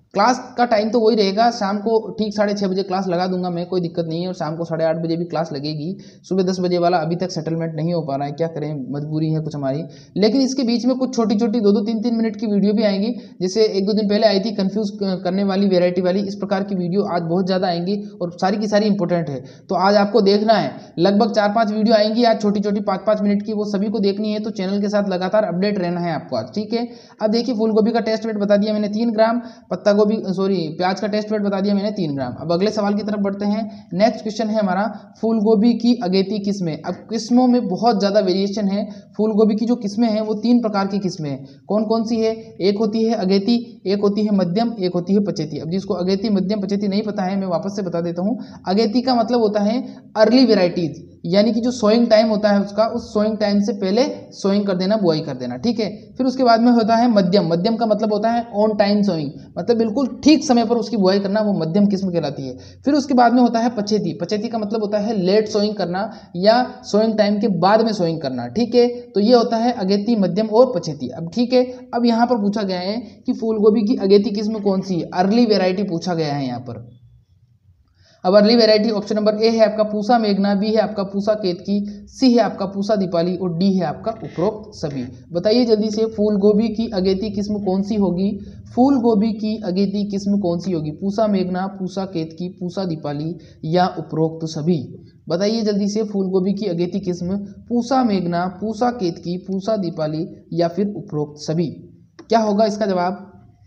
क्लास का टाइम तो वही रहेगा, शाम को ठीक 6:30 बजे क्लास लगा दूंगा मैं, कोई दिक्कत नहीं है। और शाम को 8:30 बजे भी क्लास लगेगी। सुबह 10 बजे वाला अभी तक सेटलमेंट नहीं हो पा रहा है, क्या करें, मजबूरी है कुछ हमारी। लेकिन इसके बीच में कुछ छोटी छोटी 2-2, 3-3 मिनट की वीडियो भी आएंगी। जैसे 1-2 दिन पहले आई थी कंफ्यूज करने वाली, वेराइटी वाली, इस प्रकार की वीडियो आज बहुत ज़्यादा आएंगी और सारी की सारी इंपॉर्टेंट है। तो आज आपको देखना है, लगभग 4-5 वीडियो आएंगी आज, छोटी छोटी 5-5 मिनट की, वो सभी को देखनी है। तो चैनल के साथ लगातार अपडेट रहना है आपको आज, ठीक है। अब देखिए, फूल गोभी का टेस्ट वेट बता दिया मैंने 3 ग्राम, पत्ता गोभी प्याज का टेस्ट वेट बता दिया मैंने 3 ग्राम। अब अगले सवाल की तरफ बढ़ते हैं। नेक्स्ट क्वेश्चन है हमारा, फूल गोभी की अगेती किस्में। अब किस्मों में बहुत ज़्यादा वेरिएशन है। फूल गोभी की जो किस्में हैं वो 3 प्रकार की किस्में हैं। कौन कौन सी है? एक होती है अगेती, एक होती है मध्यम, एक होती है पचेती। अब जिसको अगेती, मध्यम, पचेती नहीं पता है, मैं वापस से बता देता हूँ। अगेती का मतलब होता है अर्ली वेराइटीज, यानी कि जो सोइंग टाइम होता है उसका, उस सोइंग टाइम से पहले सोइंग कर देना, बुआई कर देना, ठीक है। फिर उसके बाद में होता है मध्यम। मध्यम का मतलब होता है ऑन टाइम सोइंग, मतलब बिल्कुल ठीक समय पर उसकी बुआई करना, वो मध्यम किस्म कहलाती है। फिर उसके बाद में होता है पचेती। पचेती का मतलब होता है लेट सोइंग करना या सोइंग टाइम के बाद में सोइंग करना, ठीक है। तो ये होता है अगेती, मध्यम और पचेती। अब ठीक है, अब यहाँ पर पूछा गया है कि फूल गोभी की अगेती किस्म कौन सी है, अर्ली वेराइटी पूछा गया है यहाँ पर। अब early variety option number A है आपका पूसा मेघना, बी है आपका पूसा केतकी, सी है आपका पूसा दीपाली और डी है आपका उपरोक्त सभी। बताइए जल्दी से, फूल गोभी की अगेती किस्म कौन सी होगी? फूल गोभी की अगेती किस्म कौन सी होगी? पूसा मेघना, पूसा केतकी, पूसा दीपाली या उपरोक्त सभी? बताइए जल्दी से, फूल गोभी की अगेती किस्म पूसा मेघना, पूसा केतकी, पूसा दीपाली या फिर उपरोक्त सभी? क्या होगा इसका जवाब?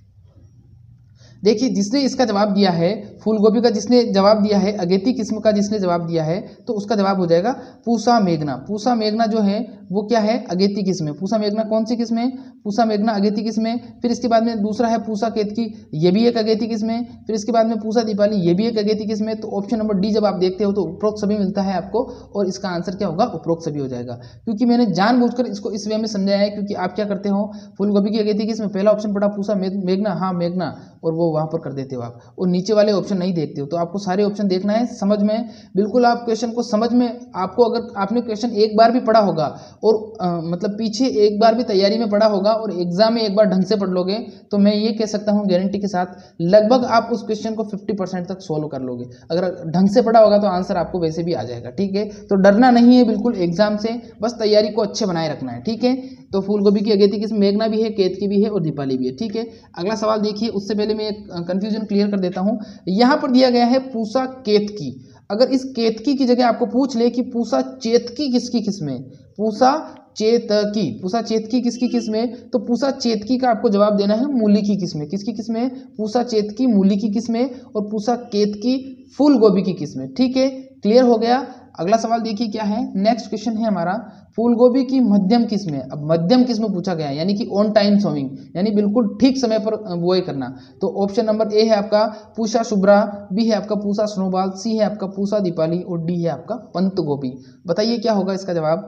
देखिए, जिसने इसका जवाब दिया है, फूल गोभी का जिसने जवाब दिया है, अगेती किस्म का जिसने जवाब दिया है, तो उसका जवाब हो जाएगा पूसा मेघना। पूसा मेघना जो है वो क्या है? अगेती किस्म है। पूसा मेघना कौन सी किस्म है? पूसा मेघना अगेती किस्म है। फिर इसके बाद में दूसरा है पूसा केतकी, ये भी एक अगेती किस्म है। फिर इसके बाद में पूसा दीपाली, ये भी एक अगेती किस्म है। तो ऑप्शन नंबर डी जब आप देखते हो तो उपरोक्त सभी मिलता है आपको, और इसका आंसर क्या होगा? उपरोक्त सभी हो जाएगा। क्योंकि मैंने जानबूझकर इसको इस वे में समझाया है, क्योंकि आप क्या करते हो, फूल गोभी की अगेती किस्म, पहला ऑप्शन पड़ा पूसा मेघना, हाँ मेघना, और वो वहाँ पर कर देते हो आप, और नीचे वाले ऑप्शन नहीं देखते हो। तो आपको सारे ऑप्शन देखना है, समझ में बिल्कुल, आप क्वेश्चन को समझ में, आपको अगर आपने क्वेश्चन एक बार भी पढ़ा होगा और मतलब पीछे एक बार भी तैयारी में पढ़ा होगा और एग्जाम में एक बार ढंग से पढ़ लोगे, तो मैं ये कह सकता हूँ गारंटी के साथ, लगभग आप उस क्वेश्चन को 50% तक सोल्व कर लोगे। अगर ढंग से पढ़ा होगा तो आंसर आपको वैसे भी आ जाएगा, ठीक है। तो डरना नहीं है बिल्कुल एग्जाम से, बस तैयारी को अच्छे बनाए रखना है, ठीक है। तो फूल गोभी की अगेती किस्म मेघना भी है, केतकी भी है और दीपाली भी है, ठीक है। अगला सवाल देखिए, उससे पहले मैं एक कंफ्यूजन क्लियर कर देता हूँ। यहाँ पर दिया गया है पूसा केतकी। अगर इस केतकी की जगह आपको पूछ ले कि पूसा चेतकी किसकी किस्म है, पूसा चेतकी, पूसा चेतकी किसकी किस्म है, तो पूसा चेतकी का आपको जवाब देना है मूली की किस्म है। किसकी किस्म है? पूसा चेतकी मूली की किस्म है, और पूसा केतकी फूल गोभी की किस्म है, ठीक है। क्लियर हो गया। अगला सवाल देखिए क्या है, नेक्स्ट क्वेश्चन है हमारा, फूल गोभी की मध्यम किस्म है। अब मध्यम किस्म पूछा गया है, यानी कि ऑन टाइम सोइंग, यानी बिल्कुल ठीक समय पर बुआई करना। तो ऑप्शन नंबर ए है आपका पूसा शुभ्रा, बी है आपका पूसा स्नोबॉल, सी है आपका पूसा दीपाली और डी है आपका पंत गोभी। बताइए क्या होगा इसका जवाब?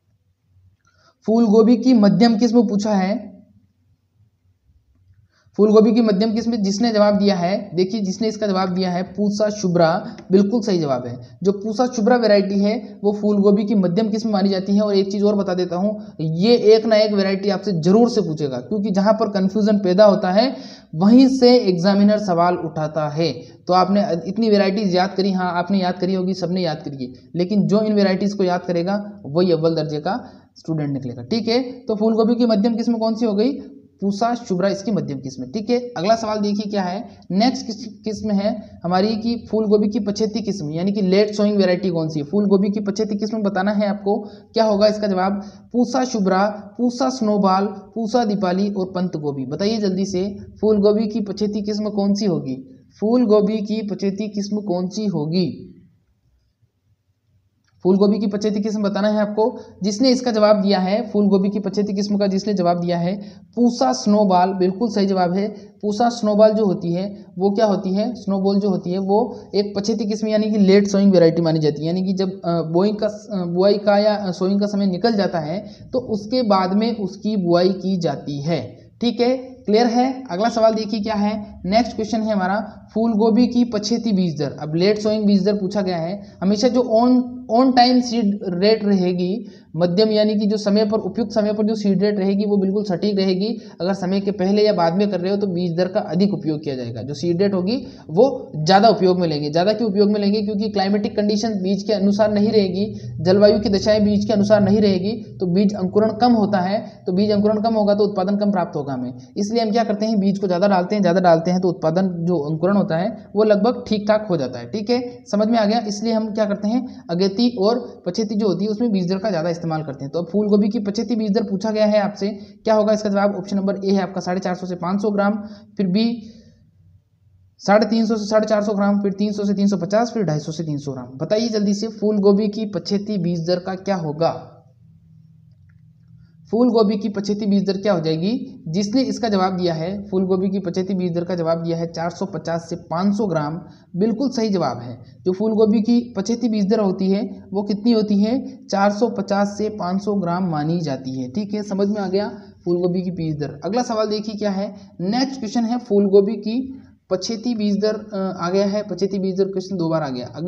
फूल गोभी की मध्यम किस्म पूछा है, फूल गोभी की मध्यम किस्म जिसने जवाब दिया है, देखिए जिसने इसका जवाब दिया है पूसा शुभ्रा, बिल्कुल सही जवाब है। जो पूसा शुभ्रा वैरायटी है वो फूल गोभी की मध्यम किस्म मानी जाती है। और एक चीज़ और बता देता हूँ, ये एक ना एक वैरायटी आपसे जरूर से पूछेगा, क्योंकि जहाँ पर कन्फ्यूजन पैदा होता है वहीं से एग्जामिनर सवाल उठाता है। तो आपने इतनी वेराइटीज़ याद करी, हाँ आपने याद करी होगी, सबने याद करी है, लेकिन जो इन वेराइटीज़ को याद करेगा वही अव्वल दर्जे का स्टूडेंट निकलेगा, ठीक है। तो फूल गोभी की मध्यम किस्म कौन सी हो गई? पूसा शुभ्रा इसकी मध्यम किस्म, ठीक है। अगला सवाल देखिए क्या है, नेक्स्ट किस्म है हमारी की फूल गोभी की पछेती किस्म, यानी कि लेट सोइंग वैरायटी कौन सी है? फूल गोभी की पछेती किस्म बताना है आपको। क्या होगा इसका जवाब? पूसा शुभ्रा, पूसा स्नोबॉल, पूसा दीपाली और पंत गोभी। बताइए जल्दी से, फूल गोभी की पछेती किस्म कौन सी होगी? फूल गोभी की पछेती किस्म कौन सी होगी? फूल गोभी की पछेती किस्म बताना है आपको। जिसने इसका जवाब दिया है, फूल गोभी की पछेती किस्म का जिसने जवाब दिया है पूसा स्नोबॉल, बिल्कुल सही जवाब है। पूसा स्नोबॉल जो होती है वो क्या होती है? स्नोबॉल जो होती है वो एक पछेती किस्म, यानी कि लेट सोइंग वैरायटी मानी जाती है। यानी कि जब बुआई का या सोइंग का समय निकल जाता है तो उसके बाद में उसकी बुआई की जाती है, ठीक है। क्लियर है। अगला सवाल देखिए क्या है, नेक्स्ट क्वेश्चन है हमारा, फूल गोभी की पछेती बीज दर। अब लेट सोइंग बीज दर पूछा गया है। हमेशा जो ऑन टाइम सीड रेट रहेगी, मध्यम यानी कि जो समय पर, उपयुक्त समय पर जो सीड रेट रहेगी वो बिल्कुल सटीक रहेगी। अगर समय के पहले या बाद में कर रहे हो तो बीज दर का अधिक उपयोग किया जाएगा। जो सीड रेट होगी वो ज़्यादा उपयोग में लेंगे। ज़्यादा क्यों उपयोग में लेंगे? क्योंकि क्लाइमेटिक कंडीशन बीज के अनुसार नहीं रहेगी, जलवायु की दशाएं बीज के अनुसार नहीं रहेगी, तो बीज अंकुरण कम होता है। तो बीज अंकुरण कम होगा तो उत्पादन कम प्राप्त होगा हमें। इसलिए हम क्या करते हैं, बीज को ज़्यादा डालते हैं तो उत्पादन जो अंकुरण होता है वो लगभग ठीक ठाक हो जाता है। ठीक है, समझ में आ गया। इसलिए हम क्या करते हैं, अगेती और पछेती जो होती है उसमें बीज दर का ज़्यादा इस्तेमाल करते हैं। तो अब फूल गोभी की पछेती बीज दर पूछा गया है आपसे, क्या होगा इसका जवाब? ऑप्शन नंबर ए है आपका 450 से 500 ग्राम, फिर बी 350 से 450 ग्राम, फिर 300 से 350, फिर 250 से 300 ग्राम। बताइए जल्दी से, फूल गोभी की पछेती बीज दर का क्या होगा? फूल गोभी की पछेती बीज दर क्या हो जाएगी? जिसने इसका जवाब दिया है, फूल गोभी की पछेती बीज दर का जवाब दिया है 450 से 500 ग्राम, बिल्कुल सही जवाब है। जो फूल गोभी की पछेती बीज दर होती है वो कितनी होती है? 450 से 500 ग्राम मानी जाती है। ठीक है, समझ में आ गया फूल गोभी की बीज दर। अगला सवाल देखिए क्या है, नेक्स्ट क्वेश्चन है फूल गोभी की पछेती बीज दर आ गया है। पछेती बीज दर क्वेश्चन 2 बार आ गया।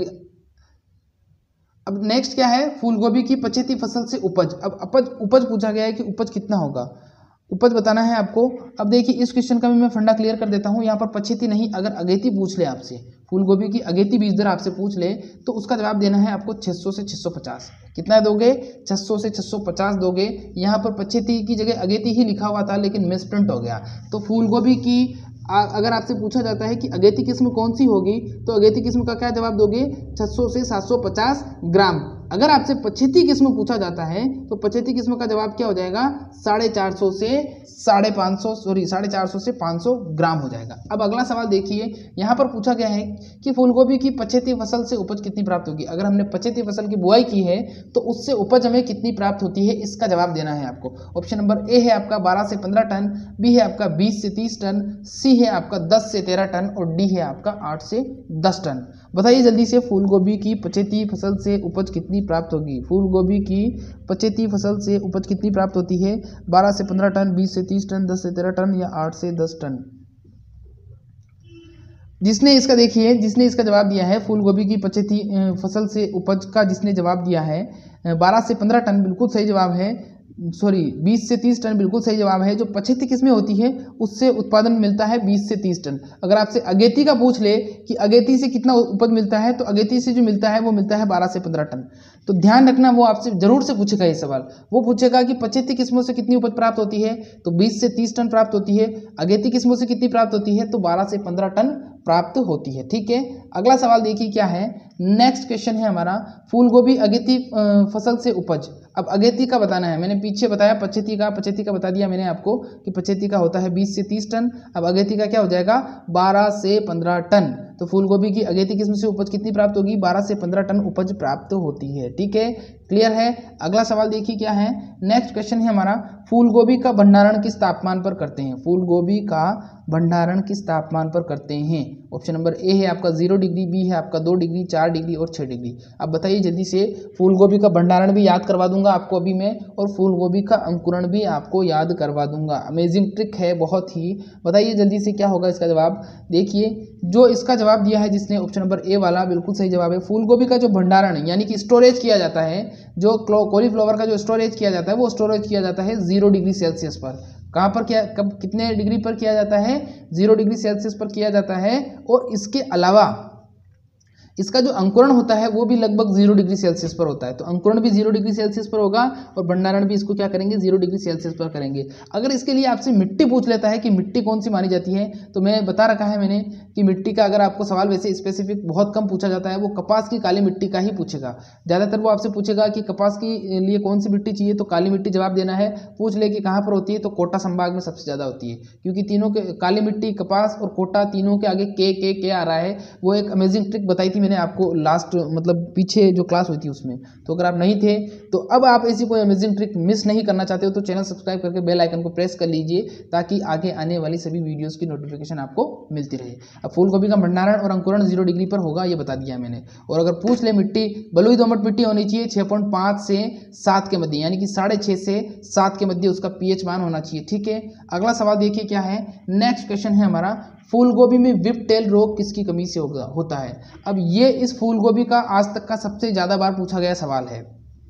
अब नेक्स्ट क्या है, फूल गोभी की पछेती फसल से उपज। अब उपज पूछा गया है कि उपज कितना होगा, उपज बताना है आपको। अब देखिए इस क्वेश्चन का भी मैं फंडा क्लियर कर देता हूँ। यहाँ पर पछेती नहीं, अगर अगेती पूछ ले आपसे, फूल गोभी की अगेती बीज दर आपसे पूछ ले तो उसका जवाब देना है आपको 600 से 650। कितना दोगे? 600 से 650 दोगे। यहाँ पर पछेती की जगह अगेती ही लिखा हुआ था लेकिन मिसप्रिंट हो गया। तो फूल गोभी की अगर आपसे पूछा जाता है कि अगेती किस्म कौन सी होगी तो अगेती किस्म का क्या जवाब दोगे? 600 से 750 ग्राम। अगर आपसे पछेती किस्म पूछा जाता है तो पछेती किस्म का जवाब क्या हो जाएगा? 450 से 500 ग्राम हो जाएगा। अब अगला सवाल देखिए, यहाँ पर पूछा गया है कि फूलगोभी की पछेती फसल से उपज कितनी प्राप्त होगी। अगर हमने पछेती फसल की बुआई की है तो उससे उपज हमें कितनी प्राप्त होती है, इसका जवाब देना है आपको। ऑप्शन नंबर ए है आपका 12 से 15 टन, बी है आपका 20 से 30 टन, सी है आपका 10 से 13 टन और डी है आपका 8 से 10 टन। बताइए जल्दी से, फूलगोभी की पछेती फसल से उपज कितनी प्राप्त होगी। फूलगोभी की पछेती फसल से उपज कितनी प्राप्त होती है? 12 से 15 टन, 20 से 30 टन, 10 से 13 टन या 8 से 10 टन। जिसने इसका जवाब दिया है फूलगोभी की पछेती फसल से उपज का, जिसने जवाब दिया है 12 से 15 टन बिल्कुल सही जवाब है। 20 से 30 टन बिल्कुल सही जवाब है। जो पछेती किस्में होती है उससे उत्पादन मिलता है 20 से 30 टन। अगर आपसे अगेती का पूछ ले कि अगेती से कितना उपज मिलता है तो अगेती से जो मिलता है वो मिलता है 12 से 15 टन। तो ध्यान रखना, वो आपसे जरूर से पूछेगा ये सवाल। वो पूछेगा कि पछेती किस्मों से कितनी उपज प्राप्त होती है तो 20 से 30 टन प्राप्त होती है। अगेती किस्मों से कितनी प्राप्त होती है तो 12 से 15 टन प्राप्त होती है। ठीक है, अगला सवाल देखिए क्या है। नेक्स्ट क्वेश्चन है हमारा, फूलगोभी अगेती फसल से उपज। अब अगेती का बताना है। मैंने पीछे बताया पछेती का बता दिया मैंने आपको कि पछेती का होता है 20 से 30 टन। अब अगेती का क्या हो जाएगा? 12 से 15 टन। तो फूलगोभी की अगेती किस्म से उपज कितनी प्राप्त होगी? 12 से 15 टन उपज प्राप्त होती है। ठीक है, क्लियर है। अगला सवाल देखिए क्या है। नेक्स्ट क्वेश्चन है हमारा, फूलगोभी का भंडारण किस तापमान पर करते हैं। फूलगोभी का भंडारण किस तापमान पर करते हैं। ऑप्शन नंबर ए है आपका 0 डिग्री, बी है आपका 2 डिग्री, 4 डिग्री और 6 डिग्री। अब बताइए जल्दी से, फूलगोभी का भंडारण भी याद करवा दूंगा आपको अभी मैं, और फूलगोभी का अंकुरण भी आपको याद करवा दूंगा। अमेजिंग ट्रिक है बहुत ही। बताइए जल्दी से क्या होगा इसका जवाब। देखिए जो इसका जवाब दिया है जिसने, ऑप्शन नंबर ए वाला बिल्कुल सही जवाब है। फूलगोभी का जो भंडारण यानी कि स्टोरेज किया जाता है, जो कॉलीफ्लावर का जो स्टोरेज किया जाता है वो स्टोरेज किया जाता है 0 डिग्री सेल्सियस पर। कहाँ पर किया, कब, कितने डिग्री पर किया जाता है? 0 डिग्री सेल्सियस पर किया जाता है। और इसके अलावा इसका जो अंकुरण होता है वो भी लगभग 0 डिग्री सेल्सियस पर होता है। तो अंकुरण भी 0 डिग्री सेल्सियस पर होगा और भंडारण भी इसको क्या करेंगे? 0 डिग्री सेल्सियस पर करेंगे। अगर इसके लिए आपसे मिट्टी पूछ लेता है कि मिट्टी कौन सी मानी जाती है, तो मैं बता रखा है मैंने कि मिट्टी का अगर आपको सवाल वैसे स्पेसिफिक बहुत कम पूछा जाता है, वो कपास की काली मिट्टी का ही पूछेगा। ज़्यादातर वो आपसे पूछेगा कि कपास के लिए कौन सी मिट्टी चाहिए, तो काली मिट्टी जवाब देना है। पूछ ले कि कहाँ पर होती है, तो कोटा संभाग में सबसे ज़्यादा होती है, क्योंकि तीनों के काली मिट्टी, कपास और कोटा तीनों के आगे के आ रहा है। वो एक अमेजिंग ट्रिक बताई थी मैंने आपको लास्ट, मतलब पीछे जो क्लास हुई थी उसमें। तो अगर आप नहीं थे तो अब आप ऐसी कोई अमेजिंग ट्रिक मिस नहीं करना चाहते हो तो चैनल सब्सक्राइब करके बेल आइकन को प्रेस कर लीजिए, ताकि आगे आने वाली सभी वीडियोस की नोटिफिकेशन आपको मिलती रहे। अब फूलगोभी का भंडारण और अंकुरण 0 डिग्री पर होगा, ये बता दिया मैंने। और अगर पूछ ले मिट्टी, बलुई दोमट मिट्टी होनी चाहिए 6.5 से 7 के मध्य, यानी कि 6.5 से 7 के मध्य उसका pH मान होना चाहिए। ठीक है, अगला सवाल देखिए क्या है। नेक्स्ट क्वेश्चन है हमारा, फूल गोभी में विप टेल रोग किसकी कमी से होता है। अब ये इस फूल गोभी का आज तक का सबसे ज़्यादा बार पूछा गया सवाल है।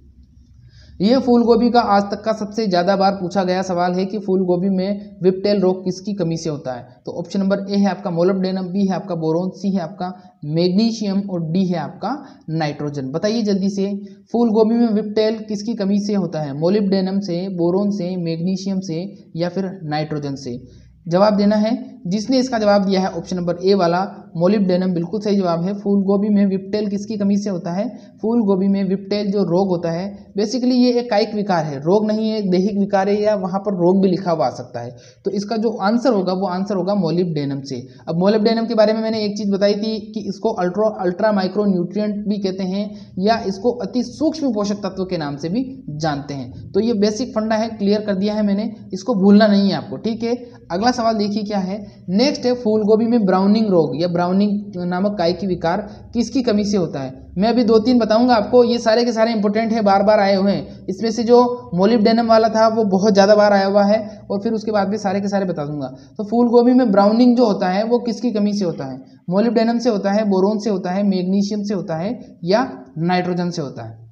ये फूल गोभी का आज तक का सबसे ज़्यादा बार पूछा गया सवाल है कि फूल गोभी में विपटेल रोग किसकी कमी से होता है। तो ऑप्शन नंबर ए है आपका मोलिब्डेनम, बी है आपका बोरोन, सी है आपका मैग्नीशियम और डी है आपका नाइट्रोजन। बताइए जल्दी से, फूल गोभी में विपटेल किसकी कमी से होता है। मोलिब्डेनम से, बोरोन से, मैग्नीशियम से या फिर नाइट्रोजन से। जवाब देना है। जिसने इसका जवाब दिया है ऑप्शन नंबर ए वाला मोलिब्डेनम, बिल्कुल सही जवाब है। फूल गोभी में विपटेल किसकी कमी से होता है। फूल गोभी में विपटेल जो रोग होता है, बेसिकली ये एक कायिक विकार है, रोग नहीं है, दैहिक विकार है, या वहाँ पर रोग भी लिखा हुआ आ सकता है। तो इसका जो आंसर होगा वो आंसर होगा मोलिब्डेनम से। अब मोलिब्डेनम के बारे में मैंने एक चीज़ बताई थी कि इसको अल्ट्रा माइक्रो न्यूट्रिएंट भी कहते हैं, या इसको अति सूक्ष्म पोषक तत्व के नाम से भी जानते हैं। तो ये बेसिक फंडा है, क्लियर कर दिया है मैंने, इसको भूलना नहीं है आपको, ठीक है। अगला सवाल देखिए क्या है। नेक्स्ट है, फूल गोभी में ब्राउनिंग रोग या ब्राउनिंग नामक कायिक विकार किसकी कमी से होता है। मैं अभी 2-3 बताऊंगा आपको, ये सारे के सारे इंपॉर्टेंट है, बार बार आए हुए हैं। इसमें से जो मोलिब्डेनम वाला था वो बहुत ज़्यादा बार आया हुआ है, और फिर उसके बाद भी सारे के सारे बता दूंगा। तो फूल गोभी में ब्राउनिंग जो होता है वो किसकी कमी से होता है। मोलिब्डेनम से होता है, बोरोन से होता है, मैग्नीशियम से होता है या नाइट्रोजन से होता है।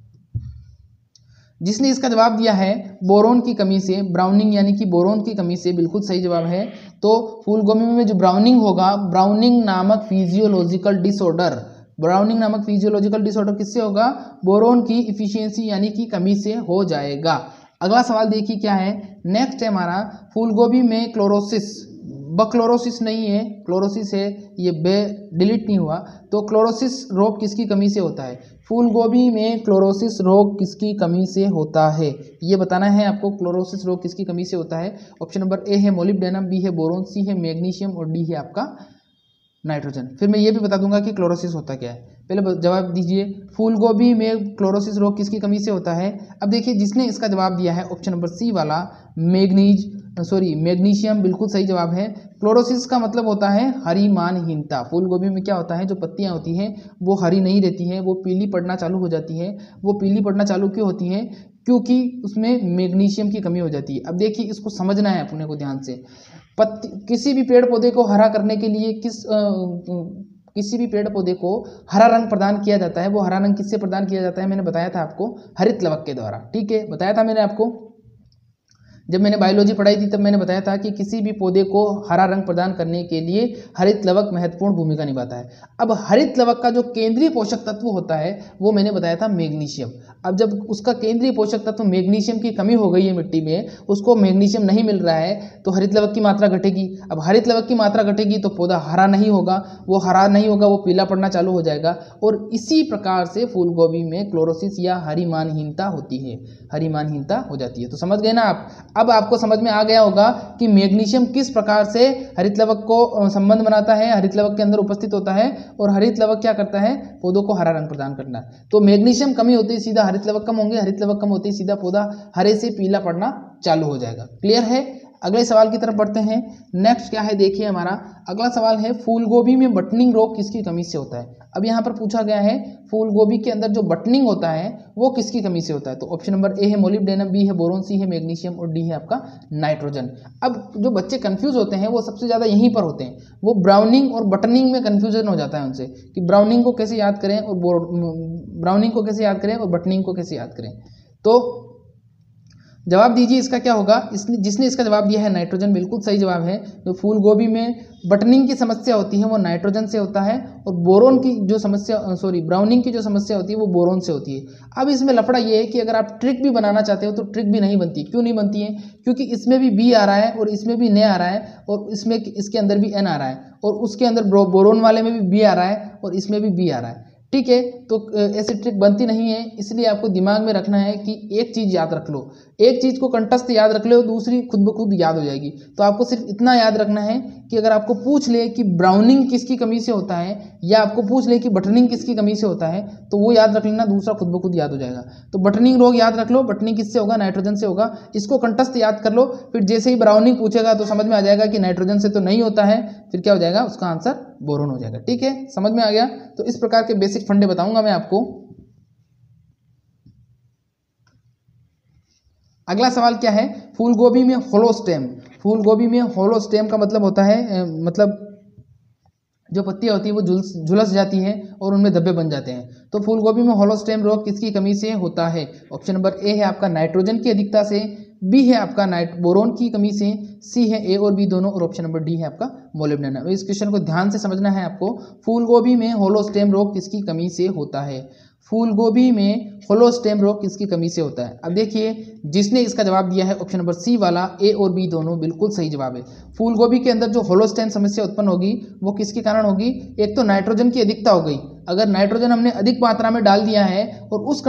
जिसने इसका जवाब दिया है बोरोन की कमी से, ब्राउनिंग यानी कि बोरोन की कमी से, बिल्कुल सही जवाब है। तो फूल गोभी में जो ब्राउनिंग होगा, ब्राउनिंग नामक फिजियोलॉजिकल डिसऑर्डर, ब्राउनिंग नामक फिजियोलॉजिकल डिसऑर्डर किससे होगा, बोरोन की इफिशियंसी यानी कि कमी से हो जाएगा। अगला सवाल देखिए क्या है। नेक्स्ट है हमारा, फूल गोभी में क्लोरोसिस, बक्लोरोसिस नहीं है, क्लोरोसिस है, ये बे डिलीट नहीं हुआ। तो क्लोरोसिस रोग किसकी कमी से होता है। फूल गोभी में क्लोरोसिस रोग किसकी कमी से होता है, ये बताना है आपको। क्लोरोसिस रोग किसकी कमी से होता है। ऑप्शन नंबर ए है मोलिब्डेनम, बी है बोरोन, सी है मैग्नीशियम और डी है आपका नाइट्रोजन। फिर मैं ये भी बता दूंगा कि क्लोरोसिस होता क्या है। पहले जवाब दीजिए, फूल गोभी में क्लोरोसिस रोग किसकी कमी से होता है। अब देखिए जिसने इसका जवाब दिया है ऑप्शन नंबर सी वाला मैग्नीशियम, बिल्कुल सही जवाब है। क्लोरोसिस का मतलब होता है हरिमानहीनता। फूल गोभी में क्या होता है, जो पत्तियां होती हैं वो हरी नहीं रहती हैं, वो पीली पड़ना चालू हो जाती है। वो पीली पड़ना चालू क्यों होती है, क्योंकि उसमें मैग्नीशियम की कमी हो जाती है। अब देखिए इसको समझना है अपने को ध्यान से। किसी भी पेड़ पौधे को हरा करने के लिए किसी भी पेड़ पौधे को हरा रंग प्रदान किया जाता है। वो हरा रंग किससे प्रदान किया जाता है, मैंने बताया था आपको, हरित लवक के द्वारा, ठीक है, बताया था मैंने आपको। जब मैंने बायोलॉजी पढ़ाई थी तब मैंने बताया था कि किसी भी पौधे को हरा रंग प्रदान करने के लिए हरित लवक महत्वपूर्ण भूमिका निभाता है। अब हरित लवक का जो केंद्रीय पोषक तत्व होता है वो मैंने बताया था मैग्नीशियम। अब जब उसका केंद्रीय पोषक तत्व मैग्नीशियम की कमी हो गई है मिट्टी में, उसको मैग्नीशियम नहीं मिल रहा है, तो हरित लवक की मात्रा घटेगी। अब हरित लवक की मात्रा घटेगी तो पौधा हरा नहीं होगा, वो हरा नहीं होगा, वो पीला पड़ना चालू हो जाएगा। और इसी प्रकार से फूल गोभी में क्लोरोसिस या हरिमानहीनता होती है, हरिमानहीनता हो जाती है। तो समझ गए ना आप। अब आपको समझ में आ गया होगा कि मैग्नीशियम किस प्रकार से हरित लवक को संबंध बनाता है, हरित लवक के अंदर उपस्थित होता है, और हरित लवक क्या करता है, पौधों को हरा रंग प्रदान करना है। तो मैग्नीशियम कमी होती है सीधा हरित लवक कम होंगे, हरित लवक कम होते ही सीधा पौधा हरे से पीला पड़ना चालू हो जाएगा। क्लियर है। अगले सवाल की तरफ बढ़ते हैं। नेक्स्ट क्या है देखिए, हमारा अगला सवाल है, फूल गोभी में बटनिंग रोग किसकी कमी से होता है। अब यहाँ पर पूछा गया है फूल गोभी के अंदर जो बटनिंग होता है वो किसकी कमी से होता है। तो ऑप्शन नंबर ए है मोलिब्डेनम, बी है बोरोन, सी है मैग्नीशियम और डी है आपका नाइट्रोजन। अब जो बच्चे कंफ्यूज होते हैं वो सबसे ज़्यादा यहीं पर होते हैं, वो ब्राउनिंग और बटनिंग में कंफ्यूजन हो जाता है उनसे कि ब्राउनिंग को कैसे याद करें और ब्राउनिंग को कैसे याद करें और बटनिंग को कैसे याद करें। तो जवाब दीजिए इसका क्या होगा। जिसने इसका जवाब दिया है नाइट्रोजन, बिल्कुल सही जवाब है। जो फूल गोभी में बटनिंग की समस्या होती है वो नाइट्रोजन से होता है, और बोरोन की जो समस्या ब्राउनिंग की जो समस्या होती है वो बोरोन से होती है। अब इसमें लफड़ा ये है कि अगर आप ट्रिक भी बनाना चाहते हो तो ट्रिक भी नहीं बनती। क्यों नहीं बनती है, क्योंकि इसमें भी बी आ रहा है और इसमें भी न आ रहा है, और इसके अंदर भी एन आ रहा है, और उसके अंदर बोरोन वाले में भी बी आ रहा है और इसमें भी बी आ रहा है, ठीक है। तो ऐसी ट्रिक बनती नहीं है, इसलिए आपको दिमाग में रखना है कि एक चीज़ याद रख लो, एक चीज़ को कंठस्थ याद रख लो, दूसरी खुद ब खुद याद हो जाएगी। तो आपको सिर्फ इतना याद रखना है कि अगर आपको पूछ ले कि ब्राउनिंग किसकी कमी से होता है, या आपको पूछ ले कि बटनिंग किसकी कमी से होता है, तो वो याद रख लेना, दूसरा खुद ब खुद याद हो जाएगा। तो बटनिंग रोग याद रख लो, बटनिंग किससे होगा, नाइट्रोजन से होगा, इसको कंठस्थ याद कर लो। फिर जैसे ही ब्राउनिंग पूछेगा तो समझ में आ जाएगा कि नाइट्रोजन से तो नहीं होता है, फिर क्या हो जाएगा, उसका आंसर बोरोन हो जाएगा। ठीक है, समझ में आ गया। तो इस प्रकार के बेसिक फंडे बताऊंगा मैं आपको। अगला सवाल क्या है, फूल गोभी में होलो स्टेम। फूल गोभी में होलो स्टेम का मतलब होता है जो पत्तियां होती है वो झुलस जाती हैं और उनमें धब्बे बन जाते हैं। तो फूल गोभी में होलो स्टेम रोग किसकी कमी से होता है? ऑप्शन नंबर ए है आपका नाइट्रोजन की अधिकता से, बी है आपका बोरोन की कमी से, सी है ए और बी दोनों, और ऑप्शन नंबर डी है आपका मोलिब्डेनम। इस क्वेश्चन को ध्यान से समझना है आपको। फूल गोभी में होलो स्टेम रोग किसकी कमी से होता है? फूल गोभी में होलो स्टेम रोग किसकी कमी से होता है? अब देखिए, जिसने इसका जवाब दिया है ऑप्शन नंबर सी वाला, ए और बी दोनों बिल्कुल सही जवाब है। फूल गोभी के अंदर जो होलो स्टेम समस्या उत्पन्न होगी वो किसके कारण होगी? एक तो नाइट्रोजन की अधिकता हो गई। अगर नाइट्रोजन हमने अधिक मात्रा में डाल दिया है और उस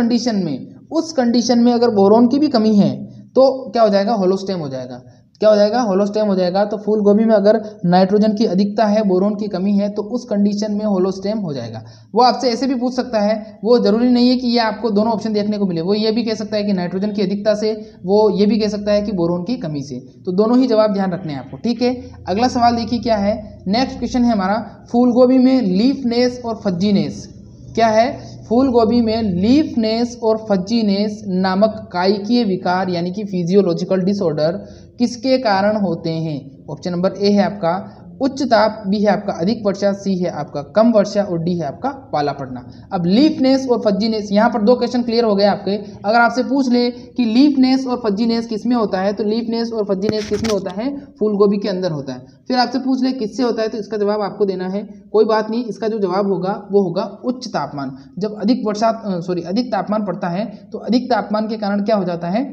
कंडीशन में अगर बोरोन की भी कमी है तो क्या हो जाएगा? होलो स्टेम हो जाएगा। क्या हो जाएगा? होलो स्टेम हो जाएगा। तो फूल गोभी में अगर नाइट्रोजन की अधिकता है, बोरोन की कमी है, तो उस कंडीशन में होलो स्टेम हो जाएगा। वो आपसे ऐसे भी पूछ सकता है, वो जरूरी नहीं है कि ये आपको दोनों ऑप्शन देखने को मिले। वो ये भी कह सकता है कि नाइट्रोजन की अधिकता से, वो ये भी कह सकता है कि बोरोन की कमी से। तो दोनों ही जवाब ध्यान रखने हैं आपको, ठीक है। अगला सवाल देखिए क्या है। नेक्स्ट क्वेश्चन है हमारा, फूल गोभी में लीफनेस और फज्जीनेस क्या है? फूल गोभी में लीफनेस और फज्जीनेस नामक कायिकीय विकार यानी कि फिजियोलॉजिकल डिसऑर्डर किसके कारण होते हैं? ऑप्शन नंबर ए है आपका उच्च ताप, बी है आपका अधिक वर्षा, सी है आपका कम वर्षा और डी है आपका पाला पड़ना। अब लीफनेस और फज्जीनेस, यहाँ पर दो क्वेश्चन क्लियर हो गए आपके। अगर आपसे पूछ ले कि लीफनेस और फज्जीनेस किसमें होता है, तो लीफनेस और फज्जीनेस किसमें होता है? फूल गोभी के अंदर होता है। फिर आपसे पूछ ले किससे होता है, तो इसका जवाब आपको देना है। कोई बात नहीं, इसका जो जवाब होगा वो होगा उच्च तापमान। जब अधिक तापमान पड़ता है तो अधिक तापमान के कारण क्या हो जाता है?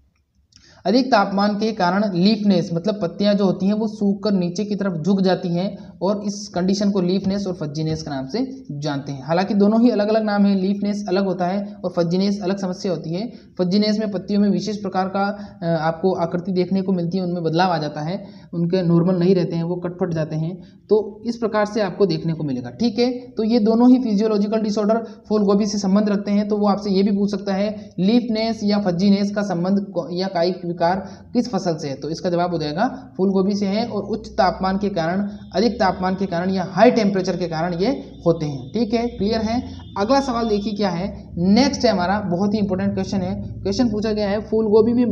अधिक तापमान के कारण लीफनेस मतलब पत्तियां जो होती हैं वो सूखकर नीचे की तरफ झुक जाती हैं और इस कंडीशन को लीफनेस और फज्जीनेस के नाम से जानते हैं। हालांकि दोनों ही अलग अलग नाम है, लीफनेस अलग होता है और फज्जीनेस अलग समस्या होती है। फज्जीनेस में पत्तियों में विशेष प्रकार का आपको आकृति देखने को मिलती है, उनमें बदलाव आ जाता है, उनके नॉर्मल नहीं रहते हैं, वो कटफट जाते हैं। तो इस प्रकार से आपको देखने को मिलेगा, ठीक है। तो ये दोनों ही फिजियोलॉजिकल डिसऑर्डर फूल गोभी से संबंध रखते हैं। तो वो आपसे ये भी पूछ सकता है लीफनेस या फज्जीनेस का संबंध या कायिक विकार किस फसल से है, तो इसका जवाब हो जाएगा फूल गोभी से है और उच्च तापमान के कारण, अधिक तापमान के कारण या हाई टेम्परेचर के कारण ये होते हैं, ठीक है, क्लियर है। अगला सवाल देखिए क्या है। नेक्स्ट है हमारा बहुत ही इंपॉर्टेंट क्वेश्चन है। क्वेश्चन पूछा गया है फूल गोभी में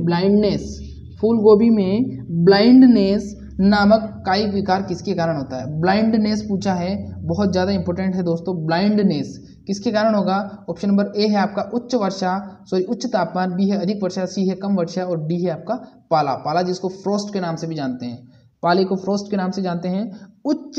ब्लाइंडनेस नामक कायिक विकार किसके कारण होता है? ब्लाइंडनेस पूछा है, बहुत ज़्यादा इंपॉर्टेंट है दोस्तों। ब्लाइंडनेस किसके कारण होगा? ऑप्शन नंबर ए है आपका उच्च तापमान, बी है अधिक वर्षा, सी है कम वर्षा और डी है आपका पाला जिसको फ्रोस्ट के नाम से भी जानते हैं, पाले को फ्रोस्ट के नाम से जानते हैं। उच्च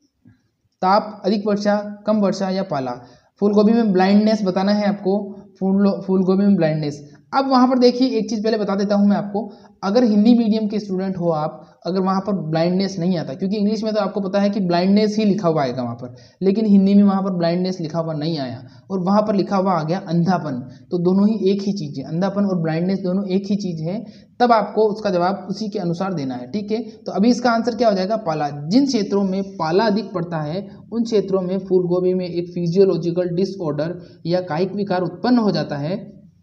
ताप, अधिक वर्षा, कम वर्षा या पाला। फूल गोभी में ब्लाइंडनेस बताना है आपको, फूल गोभी में ब्लाइंडनेस। अब वहाँ पर देखिए एक चीज़ पहले बता देता हूँ मैं आपको, अगर हिंदी मीडियम के स्टूडेंट हो आप, अगर वहाँ पर ब्लाइंडनेस नहीं आता, क्योंकि इंग्लिश में तो आपको पता है कि ब्लाइंडनेस ही लिखा हुआ आएगा वहाँ पर, लेकिन हिंदी में वहाँ पर ब्लाइंडनेस लिखा हुआ नहीं आया और वहाँ पर लिखा हुआ आ गया अंधापन। तो दोनों ही एक ही चीज़ है, अंधापन और ब्लाइंडनेस दोनों एक ही चीज़ है, तब आपको उसका जवाब उसी के अनुसार देना है, ठीक है। तो अभी इसका आंसर क्या हो जाएगा? पाला। जिन क्षेत्रों में पाला अधिक पड़ता है उन क्षेत्रों में फूल गोभी में एक फिजियोलॉजिकल डिसऑर्डर या कायिक विकार उत्पन्न हो जाता है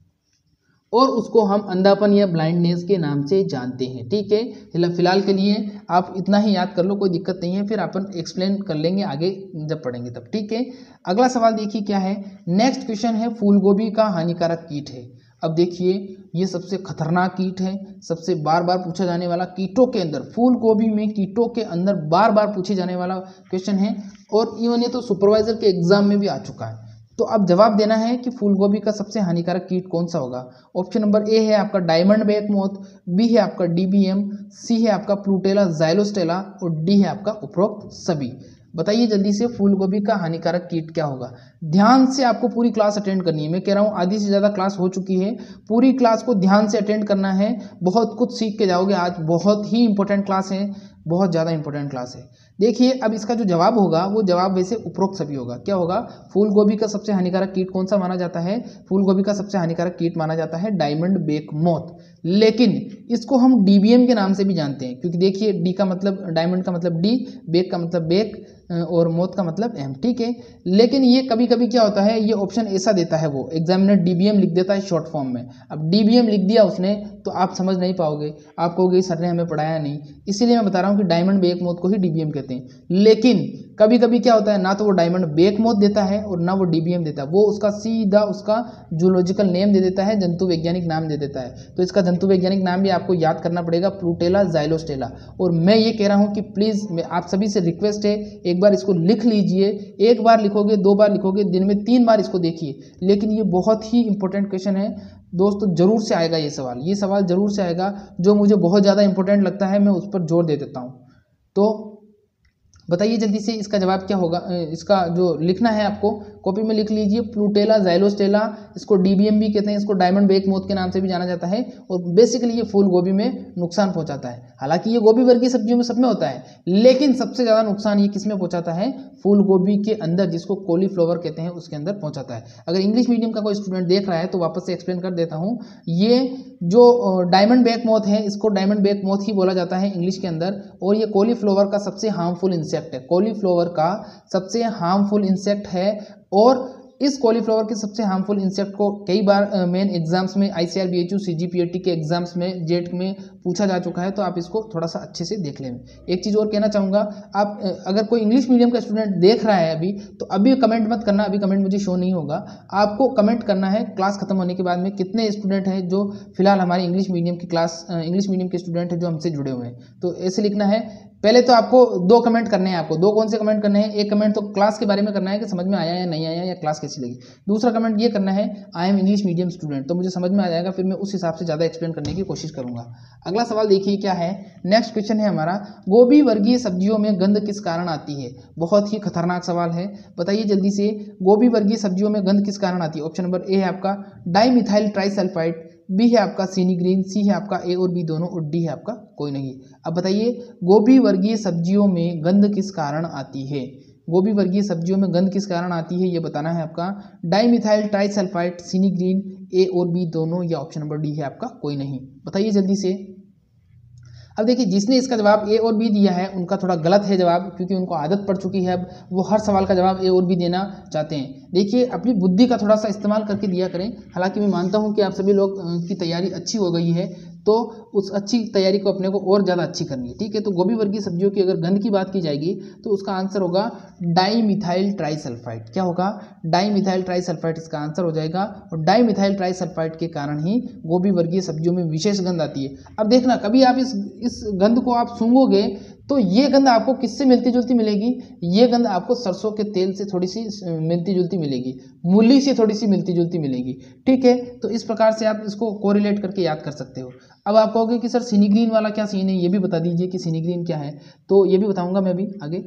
और उसको हम अंधापन या ब्लाइंडनेस के नाम से जानते हैं, ठीक है। फिलहाल के लिए आप इतना ही याद कर लो, कोई दिक्कत नहीं है, फिर अपन एक्सप्लेन कर लेंगे आगे जब पढ़ेंगे तब, ठीक है। अगला सवाल देखिए क्या है। नेक्स्ट क्वेश्चन है फूल गोभी का हानिकारक कीट है। अब देखिए ये सबसे खतरनाक कीट है, सबसे बार बार पूछा जाने वाला कीटों के अंदर, फूल गोभी में कीटों के अंदर बार बार पूछे जाने वाला क्वेश्चन है और इवन ये तो सुपरवाइजर के एग्जाम में भी आ चुका है। तो अब जवाब देना है कि फूल गोभी का सबसे हानिकारक कीट कौन सा होगा। ऑप्शन नंबर ए है आपका डायमंड बैक मोथ, बी है आपका डीबीएम, सी है आपका प्लूटेला ज़ाइलोस्टेला और डी है आपका उपरोक्त सभी। बताइए जल्दी से फूल गोभी का हानिकारक कीट क्या होगा। ध्यान से आपको पूरी क्लास अटेंड करनी है। मैं कह रहा हूँ आधी से ज़्यादा क्लास हो चुकी है, पूरी क्लास को ध्यान से अटेंड करना है, बहुत कुछ सीख के जाओगे आज। बहुत ही इंपॉर्टेंट क्लास है, बहुत ज़्यादा इंपॉर्टेंट क्लास है। देखिए अब इसका जो जवाब होगा वो जवाब वैसे उपरोक्त सभी होगा। क्या होगा? फूल गोभी का सबसे हानिकारक कीट कौन सा माना जाता है? फूल गोभी का सबसे हानिकारक कीट माना जाता है डायमंड बेक मोथ, लेकिन इसको हम डीबीएम के नाम से भी जानते हैं, क्योंकि देखिए डी का मतलब, डायमंड का मतलब डी, बेक का मतलब बेक और मोथ का मतलब एम, ठीक है। लेकिन ये कभी कभी क्या होता है, ये ऑप्शन ऐसा देता है, वो एग्जामिनर डीबीएम लिख देता है शॉर्ट फॉर्म में। अब डीबीएम लिख दिया उसने तो आप समझ नहीं पाओगे, आप कहोगे सर ने हमें पढ़ाया नहीं, इसीलिए मैं बता रहा हूँ कि डायमंड बेक मोथ को ही डीबीएम कहते हैं। देते हैं, लेकिन कभी कभी क्या होता है, ना तो वो डायमंड बेक मोथ देता है और ना वो डीबीएम देता है, वो उसका सीधा उसका जूलॉजिकल नेम दे देता है, जंतु वैज्ञानिक नाम दे देता है। तो इसका जंतु वैज्ञानिक नाम भी आपको याद करना पड़ेगा, प्लूटेला जाइलोस्टेला। और मैं ये कह रहा हूँ कि प्लीज़ आप सभी से रिक्वेस्ट है, एक बार इसको लिख लीजिए, एक बार लिखोगे, 2 बार लिखोगे, दिन में 3 बार इसको देखिए। लेकिन ये बहुत ही इंपॉर्टेंट क्वेश्चन है दोस्तों, जरूर से आएगा ये सवाल जरूर से आएगा, जो मुझे बहुत ज़्यादा इंपॉर्टेंट लगता है, मैं उस पर जोर दे देता हूँ। तो बताइए जल्दी से इसका जवाब क्या होगा। इसका जो लिखना है आपको कॉपी में लिख लीजिए, प्लूटेला जाइलोस्टेला, इसको डीबीएम भी कहते हैं, इसको डायमंड बेक मोथ के नाम से भी जाना जाता है। और बेसिकली ये फूल गोभी में नुकसान पहुंचाता है। हालांकि ये गोभी वर्गीय सब्जियों में सब में होता है, लेकिन सबसे ज़्यादा नुकसान ये किस में पहुंचाता है, फूल गोभी के अंदर, जिसको कॉलीफ्लावर कहते हैं, उसके अंदर पहुंचाता है। अगर इंग्लिश मीडियम का कोई स्टूडेंट देख रहा है तो वापस से एक्सप्लेन कर देता हूँ। ये जो डायमंड बेक मोथ है, इसको डायमंड बेक मोथ ही बोला जाता है इंग्लिश के अंदर, और ये कॉलीफ्लावर का सबसे हार्मफुल इंसेक्ट है, कॉलीफ्लावर का सबसे हार्मफुल इंसेक्ट है। और इस कॉलीफ्लावर के सबसे हार्मफुल इंसेक्ट को कई बार मेन एग्जाम्स में, ICAR BHU CGPAT के एग्जाम्स में, जेट में पूछा जा चुका है, तो आप इसको थोड़ा सा अच्छे से देख लें। एक चीज़ और कहना चाहूँगा, आप अगर कोई इंग्लिश मीडियम का स्टूडेंट देख रहा है अभी, तो अभी कमेंट मत करना, अभी कमेंट मुझे शो नहीं होगा। आपको कमेंट करना है क्लास खत्म होने के बाद में, कितने स्टूडेंट हैं जो फिलहाल हमारे इंग्लिश मीडियम की क्लास, इंग्लिश मीडियम के स्टूडेंट हैं जो हमसे जुड़े हुए हैं। तो ऐसे लिखना है, पहले तो आपको 2 कमेंट करने हैं। आपको 2 कौन से कमेंट करने हैं, एक कमेंट तो क्लास के बारे में करना है कि समझ में आया या नहीं आया, या क्लास कैसी लगी। दूसरा कमेंट ये करना है, I am English medium student, तो मुझे समझ में आ जाएगा, फिर मैं उस हिसाब से ज़्यादा एक्सप्लेन करने की कोशिश करूंगा। अगला सवाल देखिए क्या है, नेक्स्ट क्वेश्चन है हमारा, गोभी वर्गीय सब्जियों में गंध किस कारण आती है। बहुत ही खतरनाक सवाल है, बताइए जल्दी से, गोभी वर्गीय सब्जियों में गंध किस कारण आती है। ऑप्शन नंबर ए है आपका डाइमिथाइल ट्राइसल्फाइड, बी है आपका सिनीग्रीन, सी है आपका ए और बी दोनों, और डी है आपका कोई नहीं। अब बताइए गोभी वर्गीय सब्जियों में गंध किस कारण आती है। गोभी वर्गीय सब्जियों में गंध किस कारण आती है, ये बताना है आपका। डाइमिथाइल ट्राइसल्फाइड, सिनीग्रीन, ए और बी दोनों, या ऑप्शन नंबर डी है आपका कोई नहीं। बताइए जल्दी से। अब देखिए, जिसने इसका जवाब ए और बी दिया है उनका थोड़ा गलत है जवाब, क्योंकि उनको आदत पड़ चुकी है, अब वो हर सवाल का जवाब ए और बी देना चाहते हैं। देखिए, अपनी बुद्धि का थोड़ा सा इस्तेमाल करके दिया करें। हालांकि मैं मानता हूं कि आप सभी लोग की तैयारी अच्छी हो गई है, तो उस अच्छी तैयारी को अपने को और ज़्यादा अच्छी करनी है, ठीक है। तो गोभी वर्गीय सब्जियों की अगर गंध की बात की जाएगी तो उसका आंसर होगा डाइमिथाइल ट्राइसल्फाइड। क्या होगा, डाइमिथाइल ट्राइसल्फाइड इसका आंसर हो जाएगा। और डाइमिथाइल ट्राइसल्फाइड के कारण ही गोभी वर्गीय सब्जियों में विशेष गंध आती है। अब देखना, कभी आप इस गंध को आप सूंघोगे तो ये गंध आपको किससे मिलती जुलती मिलेगी, ये गंध आपको सरसों के तेल से थोड़ी सी मिलती जुलती मिलेगी, मूली से थोड़ी सी मिलती जुलती मिलेगी, ठीक है। तो इस प्रकार से आप इसको कोरिलेट करके याद कर सकते हो। अब आप कहोगे कि सर सिनीग्रीन वाला क्या सीन है, ये भी बता दीजिए कि सिनीग्रीन क्या है, तो ये भी बताऊंगा मैं भी आगे।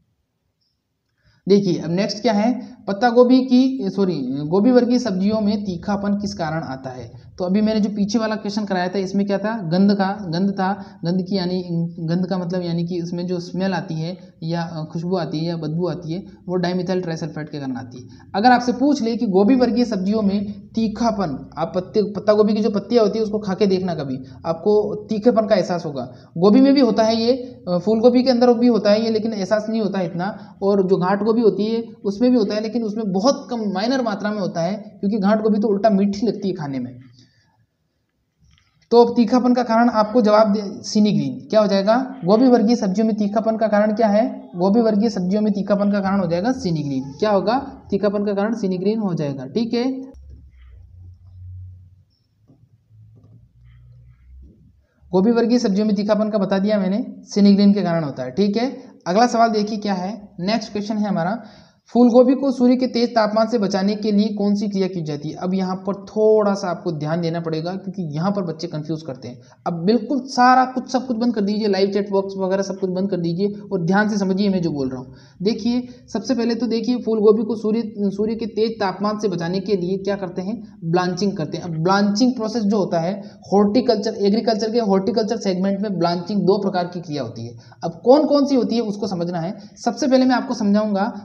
देखिए, अब नेक्स्ट क्या है, पत्ता गोभी की गोभी वर्गीय सब्जियों में तीखापन किस कारण आता है। तो अभी मैंने जो पीछे वाला क्वेश्चन कराया था, इसमें क्या था, गंध था, गंध की यानी गंध का मतलब यानी कि इसमें जो स्मेल आती है या खुशबू आती है या बदबू आती है, वो डाइमिथाइल ट्राइसल्फाइड के कारण आती है। अगर आपसे पूछ ले कि गोभी वर्गीय सब्जियों में तीखापन, आप पत्ता गोभी की जो पत्तियां होती है उसको खा के देखना, कभी आपको तीखेपन का एहसास होगा। गोभी में भी होता है ये, फूल गोभी के अंदर भी होता है ये, लेकिन एहसास नहीं होता इतना। और जो घाट गोभी होती है उसमें भी होता है, लेकिन उसमें बहुत कम माइनर मात्रा में होता है, क्योंकि घाट गोभी तो उल्टा मीठी लगती है खाने में। तो तीखापन का कारण आपको जवाब सिनीग्रीन क्या हो जाएगा, गोभी वर्गीय सब्जियों में तीखापन का कारण क्या है, गोभी वर्गीय सब्जियों में तीखापन का कारण हो जाएगा सिनीग्रीन। क्या होगा, तीखापन का कारण सिनीग्रीन हो जाएगा, ठीक है। गोभी वर्गीय सब्जियों में तीखापन का बता दिया मैंने, सिनीग्रीन के कारण होता है, ठीक है। अगला सवाल देखिए क्या है, नेक्स्ट क्वेश्चन है हमारा, फूलगोभी को सूर्य के तेज तापमान से बचाने के लिए कौन सी क्रिया की जाती है। अब यहाँ पर थोड़ा सा आपको ध्यान देना पड़ेगा, क्योंकि यहाँ पर बच्चे कंफ्यूज करते हैं। अब बिल्कुल सारा कुछ सब कुछ बंद कर दीजिए, लाइव चैट बॉक्स वगैरह सब कुछ बंद कर दीजिए और ध्यान से समझिए मैं जो बोल रहा हूँ। देखिए, सबसे पहले तो देखिए, फूलगोभी को सूर्य के तेज तापमान से बचाने के लिए क्या करते हैं, ब्लांचिंग करते हैं। अब ब्लांचिंग प्रोसेस जो होता है, हॉर्टिकल्चर एग्रीकल्चर के हॉर्टिकल्चर सेगमेंट में ब्लांचिंग 2 प्रकार की क्रिया होती है। अब कौन कौन सी होती है उसको समझना है। सबसे पहले मैं आपको समझाऊंगा फ्रूट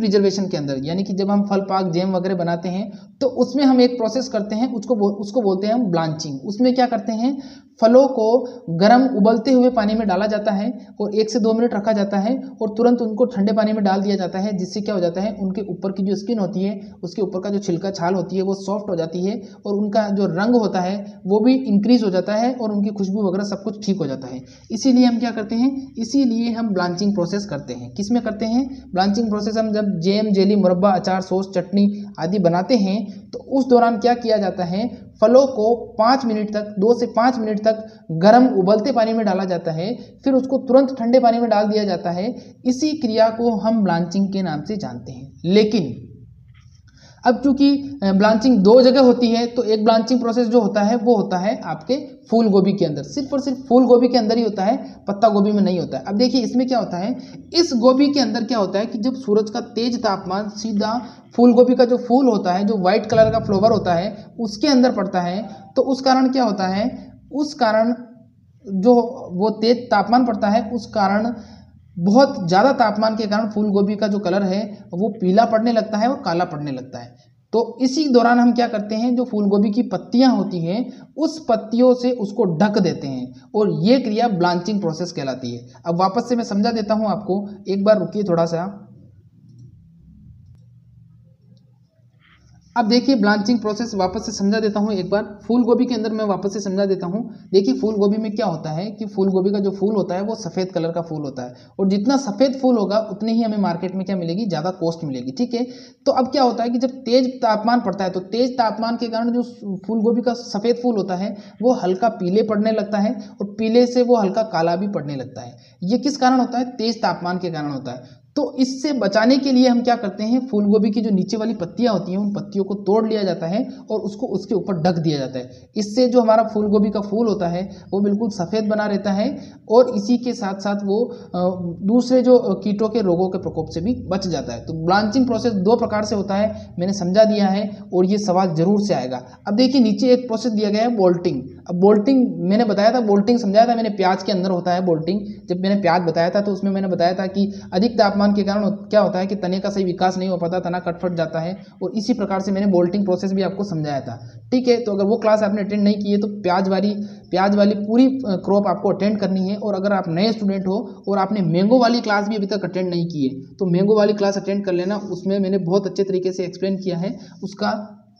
प्रिजर्वेशन के अंदर, यानी कि जब हम फल पाक जैम वगैरह बनाते हैं तो उसमें हम एक प्रोसेस करते हैं, उसको बोलते हैं हम ब्लांचिंग। उसमें क्या करते हैं, फलों को गर्म उबलते हुए पानी में डाला जाता है और 1 से 2 मिनट रखा जाता है और तुरंत उनको ठंडे पानी में डाल दिया जाता है, जिससे क्या हो जाता है, उनके ऊपर की जो स्किन होती है, उसके ऊपर का जो छिलका छाल होती है वो सॉफ्ट हो जाती है और उनका जो रंग होता है वो भी इंक्रीज हो जाता है और उनकी खुशबू वगैरह सब कुछ ठीक हो जाता है। इसीलिए हम क्या करते हैं, इसीलिए हम ब्लांचिंग प्रोसेस करते हैं। किस में करते हैं ब्लांचिंग प्रोसेस? हम जब जैम, जेली, मुरब्बा, अचार, सॉस, चटनी आदि बनाते हैं तो उस दौरान क्या किया जाता है, फलों को 5 मिनट तक, 2 से 5 मिनट तक गर्म उबलते पानी में डाला जाता है, फिर उसको तुरंत ठंडे पानी में डाल दिया जाता है। इसी क्रिया को हम ब्लांचिंग के नाम से जानते हैं। लेकिन अब चूंकि ब्लांचिंग 2 जगह होती है तो एक ब्लांचिंग प्रोसेस जो होता है वो होता है आपके फूल गोभी के अंदर, सिर्फ और सिर्फ फूल गोभी के अंदर ही होता है, पत्ता गोभी में नहीं होता है। अब देखिए इसमें क्या होता है, इस गोभी के अंदर क्या होता है कि जब सूरज का तेज तापमान सीधा फूल गोभी का जो फूल होता है, जो व्हाइट कलर का फ्लावर होता है, उसके अंदर पड़ता है, तो उस कारण क्या होता है, उस कारण जो वो तेज तापमान पड़ता है, उस कारण बहुत ज़्यादा तापमान के कारण फूल गोभी का जो कलर है वो पीला पड़ने लगता है और काला पड़ने लगता है। तो इसी दौरान हम क्या करते हैं, जो फूल गोभी की पत्तियां होती हैं उस पत्तियों से उसको ढक देते हैं और ये क्रिया ब्लांचिंग प्रोसेस कहलाती है। अब वापस से मैं समझा देता हूं आपको, एक बार रुकिए थोड़ा सा। अब देखिए ब्लांचिंग प्रोसेस वापस से समझा देता हूं एक बार। फूल गोभी के अंदर मैं वापस से समझा देता हूं। देखिए फूल गोभी में क्या होता है कि फूल गोभी का जो फूल होता है वो सफ़ेद कलर का फूल होता है और जितना सफ़ेद फूल होगा उतनी ही हमें मार्केट में क्या मिलेगी, ज़्यादा कॉस्ट मिलेगी। ठीक है, तो अब क्या होता है कि जब तेज तापमान पड़ता है तो तेज तापमान के कारण जो फूल गोभी का सफ़ेद फूल होता है वो हल्का पीले पड़ने लगता है और पीले से वो हल्का काला भी पड़ने लगता है। ये किस कारण होता है, तेज तापमान के कारण होता है। तो इससे बचाने के लिए हम क्या करते हैं, फूल गोभी की जो नीचे वाली पत्तियां होती हैं उन पत्तियों को तोड़ लिया जाता है और उसको उसके ऊपर ढक दिया जाता है। इससे जो हमारा फूल गोभी का फूल होता है वो बिल्कुल सफ़ेद बना रहता है और इसी के साथ साथ वो दूसरे जो कीटों के रोगों के प्रकोप से भी बच जाता है। तो ब्लांचिंग प्रोसेस 2 प्रकार से होता है, मैंने समझा दिया है और ये सवाल जरूर से आएगा। अब देखिए नीचे एक प्रोसेस दिया गया है बोल्टिंग। अब बोल्टिंग मैंने बताया था, बोल्टिंग समझाया था मैंने, प्याज के अंदर होता है बोल्टिंग। जब मैंने प्याज बताया था तो उसमें मैंने बताया था कि अधिक तापमान के कारण क्या होता है कि तने का सही विकास नहीं हो पाता, तना कटफट जाता है और इसी प्रकार से मैंने बोल्टिंग प्रोसेस भी आपको समझाया था। ठीक है, तो अगर वो क्लास आपने अटेंड नहीं की है तो प्याज वाली पूरी क्रॉप आपको अटेंड करनी है। और अगर आप नए स्टूडेंट हो और आपने मैंगो वाली क्लास भी अभी तक अटेंड नहीं की है तो मैंगो वाली क्लास अटेंड कर लेना, उसमें मैंने बहुत अच्छे तरीके से एक्सप्लेन किया है। उसका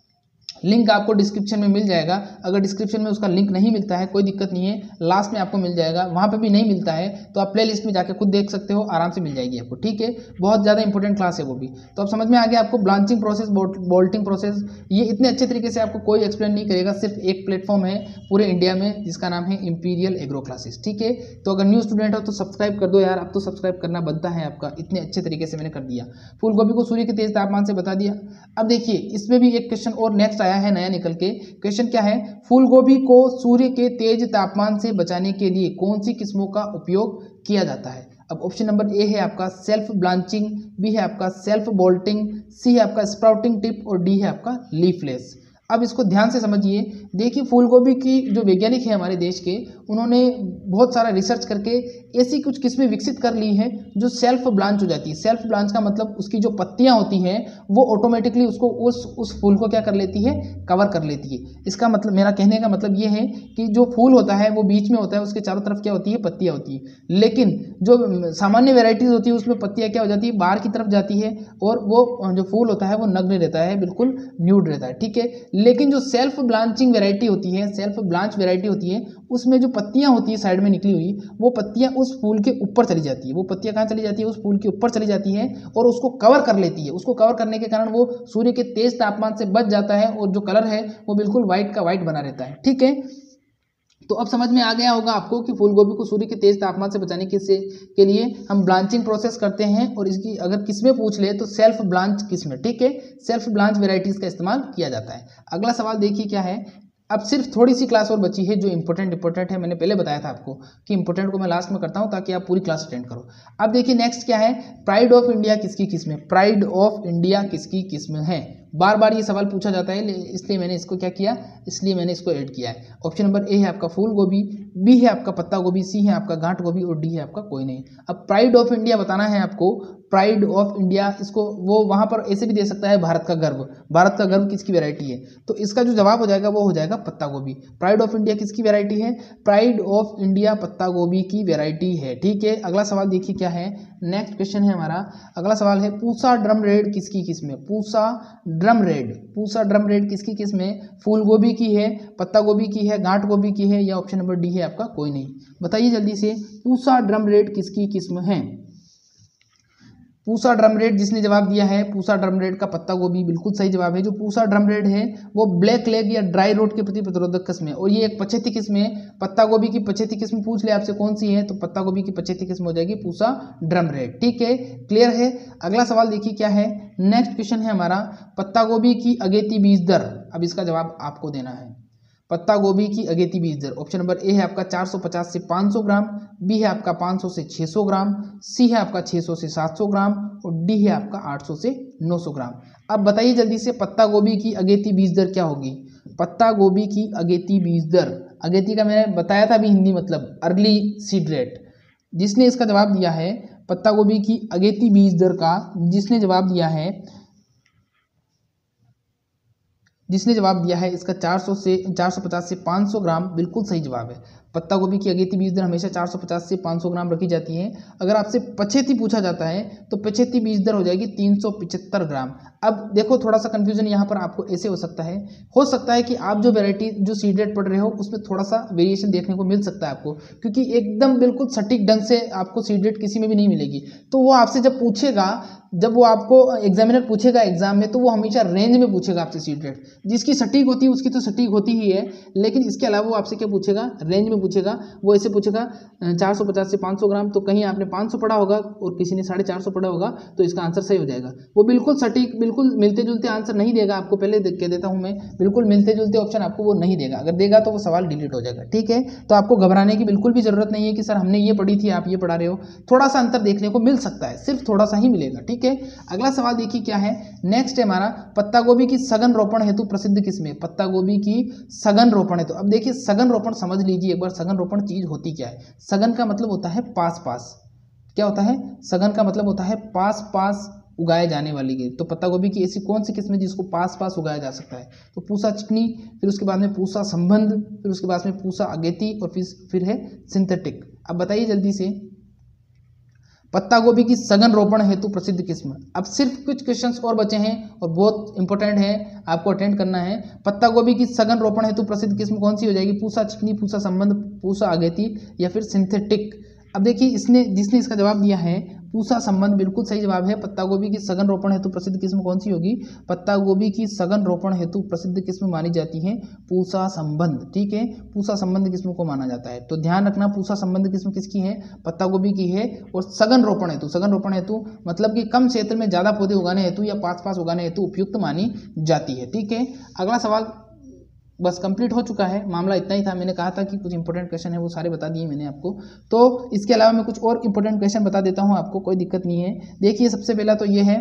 लिंक आपको डिस्क्रिप्शन में मिल जाएगा। अगर डिस्क्रिप्शन में उसका लिंक नहीं मिलता है कोई दिक्कत नहीं है, लास्ट में आपको मिल जाएगा। वहाँ पे भी नहीं मिलता है तो आप प्ले लिस्ट में जाकर खुद देख सकते हो, आराम से मिल जाएगी आपको। ठीक है, बहुत ज़्यादा इंपॉर्टेंट क्लास है वो भी। तो अब समझ में आ गया आपको ब्लांचिंग प्रोसेस, बोल्टिंग प्रोसेस। ये इतने अच्छे तरीके से आपको कोई एक्सप्लेन नहीं करेगा, सिर्फ एक प्लेटफॉर्म है पूरे इंडिया में जिसका नाम है इंपीरियल एग्रो क्लासेस। ठीक है, तो अगर न्यू स्टूडेंट हो तो सब्सक्राइब कर दो यार, अब तो सब्सक्राइब करना बनता है आपका, इतने अच्छे तरीके से मैंने कर दिया। फूल गोभी को सूर्य के तेज तापमान से बता दिया। अब देखिए इसमें भी एक क्वेश्चन और नेक्स्ट आया है नया निकल के। क्वेश्चन क्या है, फूल गोभी को सूर्य के तेज तापमान से बचाने के लिए कौन सी किस्मों का उपयोग किया जाता है? अब ऑप्शन नंबर ए है आपका सेल्फ ब्लांचिंग, बी है आपका सेल्फ बोल्टिंग, सी है आपका स्प्राउटिंग टिप और डी है आपका लीफलेस। अब इसको ध्यान से समझिए। देखिए फूल गोभी की जो वैज्ञानिक है हमारे देश के, उन्होंने बहुत सारा रिसर्च करके ऐसी कुछ किस्में विकसित कर ली हैं जो सेल्फ ब्लांच हो जाती है। सेल्फ ब्लांच का मतलब उसकी जो पत्तियां होती हैं वो ऑटोमेटिकली उसको उस फूल को क्या कर लेती है, कवर कर लेती है। इसका मतलब, मेरा कहने का मतलब ये है कि जो फूल होता है वो बीच में होता है, उसके चारों तरफ क्या होती है, पत्तियां होती है। लेकिन जो सामान्य वेराइटीज होती है उसमें पत्तियां क्या हो जाती है, बाहर की तरफ जाती है और वो जो फूल होता है वो नग्न रहता है, बिल्कुल न्यूड रहता है। ठीक है, लेकिन जो सेल्फ ब्लांचिंग वेराइटी होती है, सेल्फ ब्लांच वेराइटी होती है, उसमें जो पत्तियां होती है साइड में निकली हुई, वो पत्तियां उस फूल के ऊपर चली जाती है। वो पत्तियां कहाँ चली जाती है, उस फूल के ऊपर चली जाती है और उसको कवर कर लेती है। उसको कवर करने के कारण वो सूर्य के तेज तापमान से बच जाता है और जो कलर है वो बिल्कुल व्हाइट का व्हाइट बना रहता है। ठीक है, तो अब समझ में आ गया होगा आपको कि फूल गोभी को सूर्य के तेज तापमान से बचाने के लिए हम ब्लांचिंग प्रोसेस करते हैं और इसकी अगर किस्में पूछ ले तो सेल्फ ब्लांच किस्में, ठीक है, सेल्फ ब्लांच वेराइटीज का इस्तेमाल किया जाता है। अगला सवाल देखिए क्या है। अब सिर्फ थोड़ी सी क्लास और बची है जो इंपॉर्टेंट है। मैंने पहले बताया था आपको कि इंपॉर्टेंट को मैं लास्ट में करता हूं ताकि आप पूरी क्लास अटेंड करो। अब देखिए नेक्स्ट क्या है, प्राइड ऑफ इंडिया किसकी किस्म है? प्राइड ऑफ इंडिया किसकी किस्म है? बार बार ये सवाल पूछा जाता है, इसलिए मैंने इसको क्या किया, इसलिए मैंने इसको ऐड किया है। ऑप्शन नंबर ए है आपका फूल गोभी, बी है आपका पत्ता गोभी, सी है आपका गांठ गोभी और डी है आपका कोई नहीं। अब प्राइड ऑफ इंडिया बताना है आपको, प्राइड ऑफ इंडिया, इसको वो वहां पर ऐसे भी दे सकता है भारत का गर्व, भारत का गर्व किसकी वैरायटी है, तो इसका जो जवाब हो जाएगा वो हो जाएगा पत्ता गोभी। प्राइड ऑफ इंडिया किसकी वैरायटी है, प्राइड ऑफ इंडिया पत्ता गोभी की वैरायटी है। ठीक है, अगला सवाल देखिए क्या है, नेक्स्ट क्वेश्चन है हमारा, अगला सवाल है पूसा ड्रम रेड किसकी किस्म है, Pusa drum red, Pusa drum red किसकी किस्म है, फूल गोभी की है, पत्ता गोभी की है, गांठ गोभी की है, या ऑप्शन नंबर डी है आपका कोई नहीं। बताइए जल्दी से, पूसा ड्रम रेड किसकी किस्म है। पूसा ड्रम रेड जिसने जवाब दिया है, पूसा ड्रम रेड का पत्ता गोभी बिल्कुल सही जवाब है। जो पूसा ड्रम रेड है वो ब्लैक लेग या ड्राई रोट के प्रति प्रतिरोधक किस्म है, और ये एक पछेती किस्म है। पत्ता गोभी की पछेती किस्म पूछ ले आपसे कौन सी है, तो पत्ता गोभी की पछेती किस्म हो जाएगी पूसा ड्रम रेड। ठीक है, क्लियर है। अगला सवाल देखिए क्या है, नेक्स्ट क्वेश्चन है हमारा, पत्ता गोभी की अगेती बीज दर। अब इसका जवाब आपको देना है, पत्ता गोभी की अगेती बीज दर। ऑप्शन नंबर ए है आपका 450 से 500 ग्राम, बी है आपका 500 से 600 ग्राम, सी है आपका 600 से 700 ग्राम और डी है आपका 800 से 900 ग्राम। अब बताइए जल्दी से, पत्ता गोभी की अगेती बीज दर क्या होगी, पत्ता गोभी की अगेती बीज दर। अगेती का मैंने बताया था अभी हिंदी मतलब अर्ली सीड रेट। जिसने इसका जवाब दिया है पत्ता गोभी की अगेती बीज दर का, जिसने जवाब दिया है इसका 450 से 500 ग्राम बिल्कुल सही जवाब है। पत्ता गोभी की अगेती बीज दर हमेशा 450 से 500 ग्राम रखी जाती है। अगर आपसे पछेती पूछा जाता है तो पछेती बीज दर हो जाएगी 375 ग्राम। अब देखो थोड़ा सा कंफ्यूजन यहाँ पर आपको ऐसे हो सकता है कि आप जो वैरायटी जो सीड रेट पढ़ रहे हो उसमें थोड़ा सा वेरिएशन देखने को मिल सकता है आपको, क्योंकि एकदम बिल्कुल सटीक ढंग से आपको सीड रेट किसी में भी नहीं मिलेगी। तो वो आपसे जब पूछेगा, जब वो आपको एग्जामिनर पूछेगा एग्जाम में, तो वो हमेशा रेंज में पूछेगा आपसे सीड रेट। जिसकी सटीक होती है उसकी तो सटीक होती ही है, लेकिन इसके अलावा वो आपसे क्या पूछेगा, रेंज में पूछेगा। वो ऐसे पूछेगा 450 से 500 ग्राम, तो कहीं आपने 500 पढ़ा होगा और किसी ने 450 पढ़ा होगा, तो इसका आंसर सही हो जाएगा। वो बिल्कुल सटीक, बिल्कुल मिलते जुलते आंसर नहीं देगा आपको, पहले कह देता हूं मैं, बिल्कुल मिलते जुलते ऑप्शन आपको वो नहीं देगा। अगर देगा तो वो सवाल डिलीट हो जाएगा। ठीक है, तो आपको घबराने की बिल्कुल भी जरूरत नहीं है कि सर हमने ये पढ़ी थी आप ये पढ़ा रहे हो। थोड़ा सा अंतर देखने को मिल सकता है, सिर्फ थोड़ा सा ही मिलेगा। ठीक है, अगला सवाल देखिए क्या है, नेक्स्ट है हमारा, पत्ता गोभी की सघन रोपण हेतु प्रसिद्ध किस्म है, पत्ता गोभी की सघन रोपण हेतु। अब देखिए सघन रोपण समझ लीजिए एक बार, सघन रोपण चीज होती क्या है। सघन का मतलब होता है पास पास, क्या होता है, सघन का मतलब होता है पास पास उगाए जाने वाली की। तो पत्ता गोभी की ऐसी कौन सी किस्म है जिसको पास पास उगाया जा सकता है, तो पूसा चिकनी, फिर उसके बाद में पूसा संबंध, फिर उसके बाद में पूसा अगेती और फिर है सिंथेटिक। अब बताइए जल्दी से, पत्ता गोभी की सघन रोपण हेतु प्रसिद्ध किस्म। अब सिर्फ कुछ क्वेश्चंस और बचे हैं और बहुत इंपॉर्टेंट है, आपको अटेंड करना है। पत्ता गोभी की सघन रोपण हेतु प्रसिद्ध किस्म कौन सी हो जाएगी, पूसा चिकनी, पूसा संबंध, पूसा अगेती या फिर सिंथेटिक। अब देखिए जिसने इसका जवाब दिया है पूसा संबंध बिल्कुल सही जवाब है। पत्ता गोभी की सघन रोपण हेतु प्रसिद्ध किस्म कौन सी होगी, पत्ता गोभी की सघन रोपण हेतु प्रसिद्ध किस्म मानी जाती है पूसा संबंध। ठीक है, पूसा संबंध किस्म को माना जाता है, तो ध्यान रखना पूसा संबंध किस्म किसकी है, पत्ता गोभी की है। और सघन रोपण हेतु मतलब कि कम क्षेत्र में ज्यादा पौधे उगाने हेतु या पास पास उगाने हेतु उपयुक्त मानी जाती है। ठीक है, अगला सवाल बस कंप्लीट हो चुका है, मामला इतना ही था। मैंने कहा था कि कुछ इंपॉर्टेंट क्वेश्चन है वो सारे बता दिए मैंने आपको, तो इसके अलावा मैं कुछ और इंपॉर्टेंट क्वेश्चन बता देता हूं आपको, कोई दिक्कत नहीं है। देखिए सबसे पहला तो ये है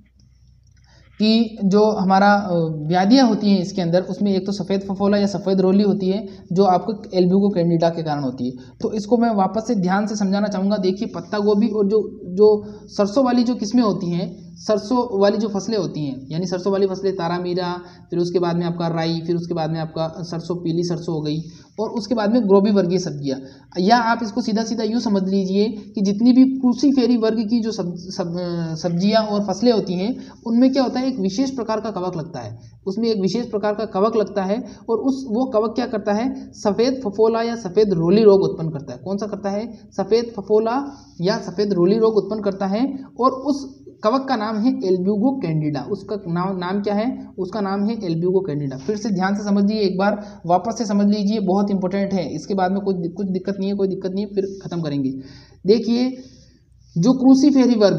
कि जो हमारा व्याधियाँ होती हैं इसके अंदर, उसमें एक तो सफ़ेद फफोला या सफ़ेद रोली होती है जो आपको एल्ब्यूगो कैंडिडा के कारण होती है। तो इसको मैं वापस से ध्यान से समझाना चाहूँगा। देखिए पत्ता गोभी और जो सरसों वाली जो किस्में होती हैं, सरसों वाली जो फसलें होती हैं, यानी सरसों वाली फसलें तारामीरा, फिर उसके बाद में आपका राई, फिर उसके बाद में आपका सरसों, पीली सरसों हो गई, और उसके बाद में ग्रोबी वर्गीय सब्जियां, या आप इसको सीधा सीधा यूँ समझ लीजिए कि जितनी भी क्रूसीफेरी वर्ग की जो सब्जियां और फसलें होती हैं उनमें क्या होता है, एक विशेष प्रकार का कवक लगता है, उसमें एक विशेष प्रकार का कवक लगता है, और वो कवक क्या करता है, सफ़ेद फफोला या सफ़ेद रोली रोग उत्पन्न करता है। कौन सा करता है, सफ़ेद फफोला या सफ़ेद रोली रोग उत्पन्न करता है, और उस कवक का नाम है एल्ब्यूगो कैंडिडा। उसका नाम क्या है, उसका नाम है एल्ब्यूगो कैंडिडा। फिर से ध्यान से समझ लीजिए, एक बार वापस से समझ लीजिए, बहुत इंपॉर्टेंट है। इसके बाद में कुछ दिक्कत नहीं है, कोई दिक्कत नहीं है, फिर खत्म करेंगे। देखिए जो क्रूसीफेरी वर्ग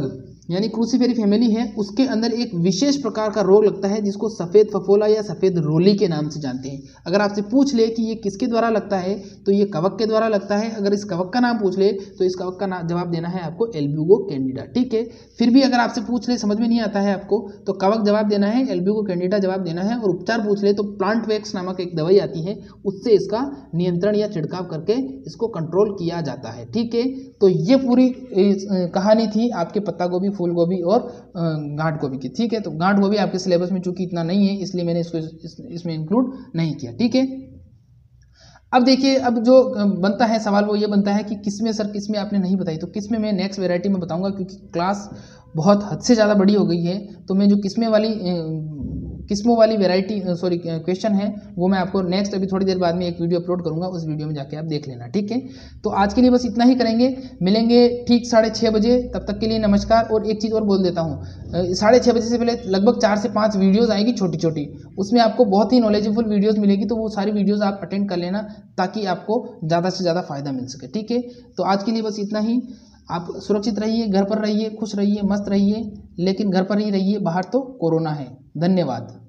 यानी क्रूसीफेरी फैमिली है, उसके अंदर एक विशेष प्रकार का रोग लगता है जिसको सफ़ेद फफोला या सफ़ेद रोली के नाम से जानते हैं। अगर आपसे पूछ ले कि ये किसके द्वारा लगता है तो ये कवक के द्वारा लगता है। अगर इस कवक का नाम पूछ ले तो इस कवक का जवाब देना है आपको एल्ब्यूगो कैंडिडा। ठीक है, फिर भी अगर आपसे पूछ ले, समझ में नहीं आता है आपको, तो कवक जवाब देना है, एल्ब्यूगो कैंडिडा जवाब देना है। और उपचार पूछ ले तो प्लांट वैक्स नामक एक दवाई आती है, उससे इसका नियंत्रण या छिड़काव करके इसको कंट्रोल किया जाता है। ठीक है, तो ये पूरी कहानी थी आपके पत्ता गोभी, फूल गोभी और गांठ गोभी की। ठीक है, तो गांठ गोभी आपके सिलेबस में चूंकि इतना नहीं है इसलिए मैंने इसको इसमें इंक्लूड नहीं किया। ठीक है, अब देखिए, अब जो बनता है सवाल वो ये बनता है कि किस्में सर, किस्में आपने नहीं बताई। तो किस्में मैं नेक्स्ट वैरायटी में बताऊंगा, क्योंकि क्लास बहुत हद से ज़्यादा बड़ी हो गई है। तो मैं जो किस्मों वाली वैरायटी क्वेश्चन है वो मैं आपको नेक्स्ट अभी थोड़ी देर बाद में एक वीडियो अपलोड करूंगा, उस वीडियो में जाके आप देख लेना। ठीक है, तो आज के लिए बस इतना ही करेंगे, मिलेंगे ठीक 6:30 बजे। तब तक के लिए नमस्कार। और एक चीज़ और बोल देता हूँ, 6:30 बजे से पहले लगभग 4 से 5 वीडियोस आएगी छोटी छोटी, उसमें आपको बहुत ही नॉलेजेबल वीडियोस मिलेगी। तो वो सारी वीडियोस आप अटेंड कर लेना ताकि आपको ज़्यादा से ज़्यादा फायदा मिल सके। ठीक है, तो आज के लिए बस इतना ही। आप सुरक्षित रहिए, घर पर रहिए, खुश रहिए, मस्त रहिए, लेकिन घर पर ही रहिए, बाहर तो कोरोना है। धन्यवाद।